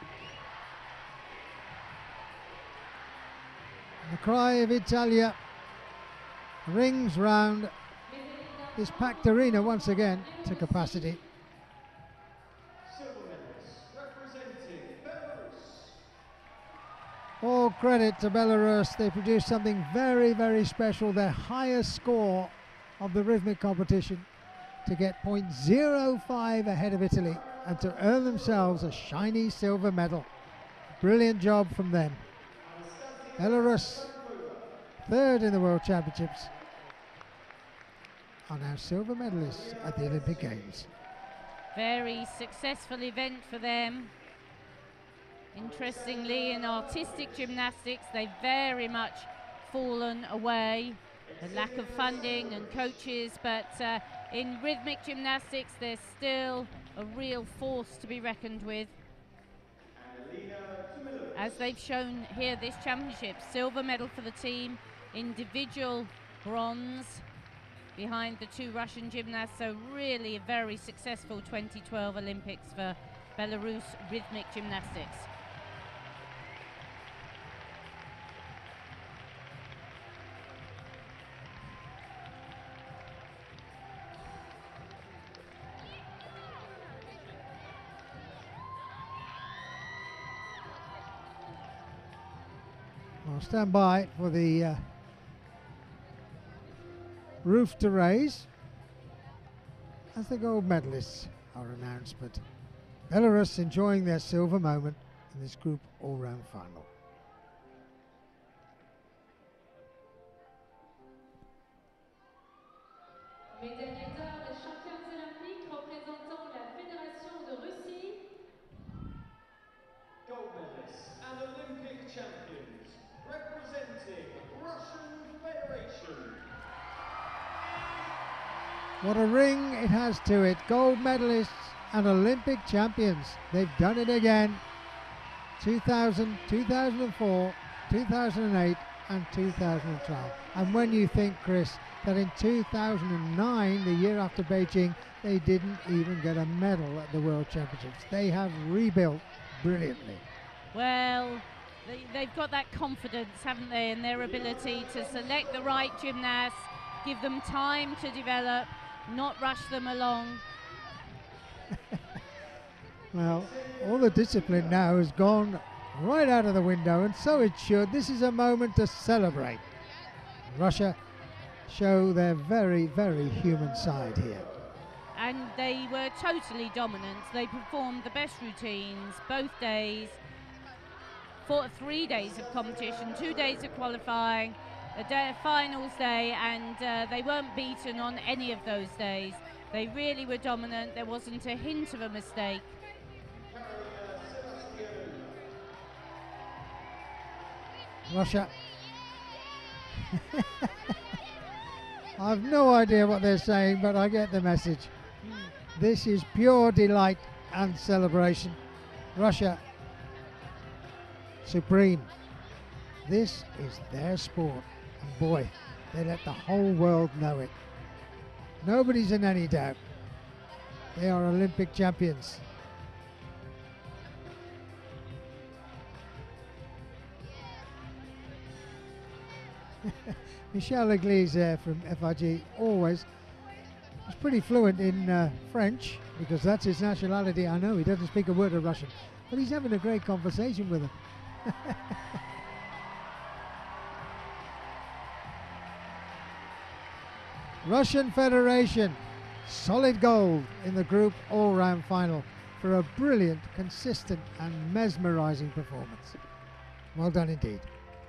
Speaker 2: The cry of Italia rings round this packed arena once again to capacity.
Speaker 3: Silver medalists representing Belarus.
Speaker 2: All credit to Belarus. They produced something very, very special. Their highest score of the rhythmic competition to get 0.05 ahead of Italy and to earn themselves a shiny silver medal. Brilliant job from them. Belarus, third in the World Championships, are now silver medalists at the Olympic Games.
Speaker 1: Very successful event for them. Interestingly, in artistic gymnastics, they've very much fallen away. The lack of funding and coaches, but in rhythmic gymnastics, they're still a real force to be reckoned with. As they've shown here this championship, silver medal for the team, individual bronze behind the two Russian gymnasts. So really a very successful 2012 Olympics for Belarus rhythmic gymnastics.
Speaker 2: I'll stand by for the roof to raise as the gold medalists are announced, but Belarus enjoying their silver moment in this group all-round final.
Speaker 4: Médaille d'or des championnes olympiques représentant la Fédération de Russie.
Speaker 3: Gold medalists and Olympic champions representing Russian Federation.
Speaker 2: What a ring it has to it. Gold medalists and Olympic champions. They've done it again. 2000, 2004, 2008 and 2012. And when you think, Chris, that in 2009, the year after Beijing, they didn't even get a medal at the World Championships. They have rebuilt brilliantly.
Speaker 1: Well, they've got that confidence, haven't they, in their ability to select the right gymnasts, give them time to develop, not rush them along.
Speaker 2: Well, all the discipline now has gone right out of the window, and so it should. This is a moment to celebrate. Russia show their very, very human side here.
Speaker 1: And they were totally dominant. They performed the best routines both days, for 3 days of competition, 2 days of qualifying, a finals day, and they weren't beaten on any of those days. They really were dominant. There wasn't a hint of a mistake.
Speaker 2: Russia. I've no idea what they're saying, but I get the message. This is pure delight and celebration. Russia, supreme. This is their sport. And boy, they let the whole world know it. Nobody's in any doubt. They are Olympic champions. Michel Eglise from FIG always is pretty fluent in French, because that's his nationality. I know he doesn't speak a word of Russian, but he's having a great conversation with them. Russian Federation, solid gold in the group all-round final for a brilliant, consistent and mesmerizing performance. Well done indeed.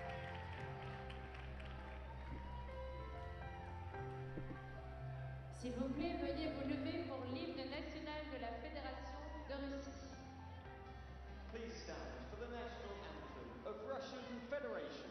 Speaker 4: S'il vous plaît, veuillez vous lever pour l'hymne national de la Fédération de Russie.
Speaker 3: Please stand for the national anthem of Russian Federation.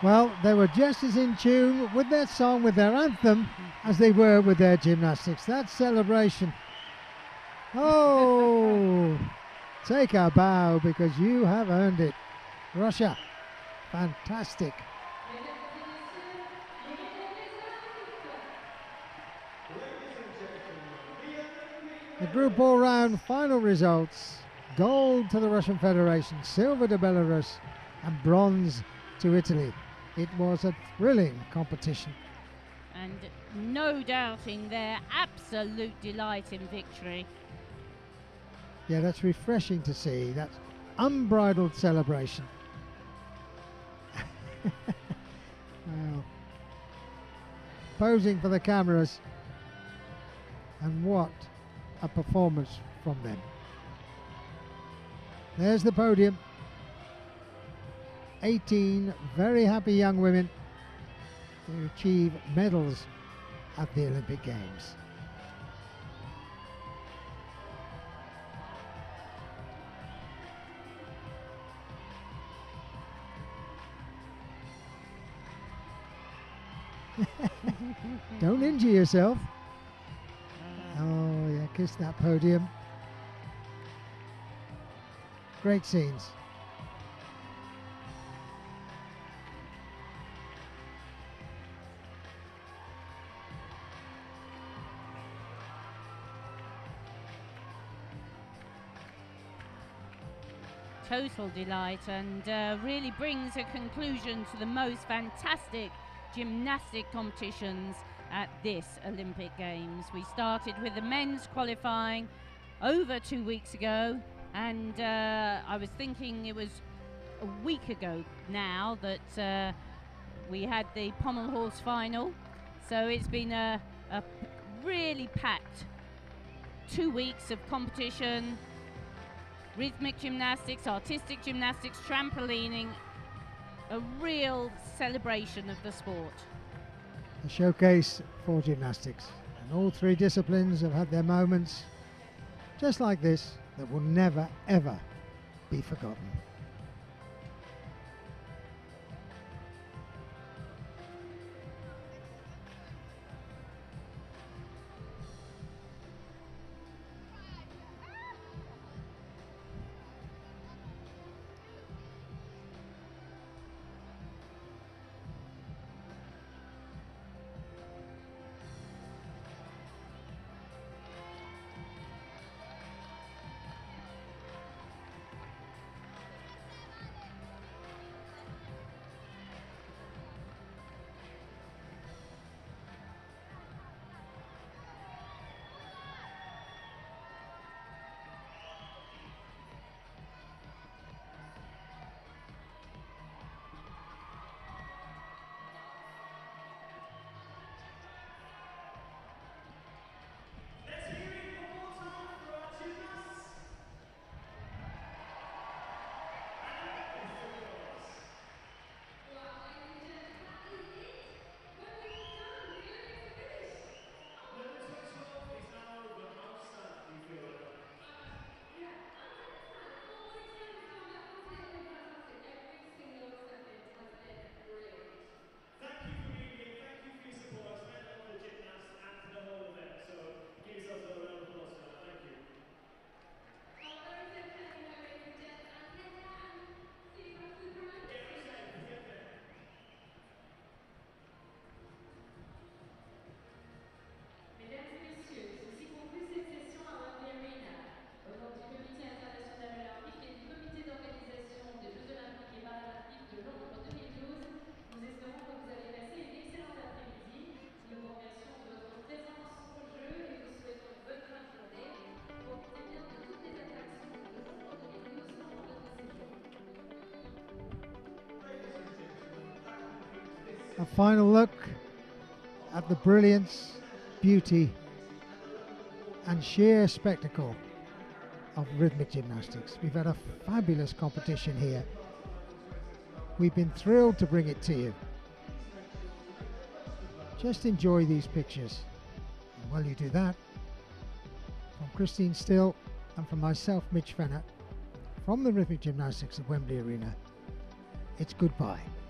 Speaker 2: Well, they were just as in tune with their song, with their anthem, as they were with their gymnastics. That celebration. Oh, take a bow because you have earned it. Russia, fantastic. The group all-round final results: gold to the Russian Federation, silver to Belarus, and bronze to Italy. It was a thrilling competition.
Speaker 1: And no doubting their absolute delight in victory.
Speaker 2: Yeah, that's refreshing to see, that unbridled celebration. Well, posing for the cameras, and what a performance from them. There's the podium. 18 very happy young women who achieve medals at the Olympic Games. Don't injure yourself. Oh yeah, kiss that podium. Great scenes.
Speaker 1: Total delight, and really brings a conclusion to the most fantastic gymnastic competitions at this Olympic Games. We started with the men's qualifying over 2 weeks ago, and I was thinking it was a week ago now that we had the pommel horse final. So it's been a really packed 2 weeks of competition. Rhythmic gymnastics, artistic gymnastics, trampolining, a real celebration of the sport.
Speaker 2: A showcase for gymnastics, and all three disciplines have had their moments just like this that will never ever be forgotten. A final look at the brilliance, beauty and sheer spectacle of rhythmic gymnastics. We've had a fabulous competition here. We've been thrilled to bring it to you. Just enjoy these pictures. And while you do that, from Christine Still and from myself, Mitch Fenner, from the Rhythmic Gymnastics at Wembley Arena, it's goodbye.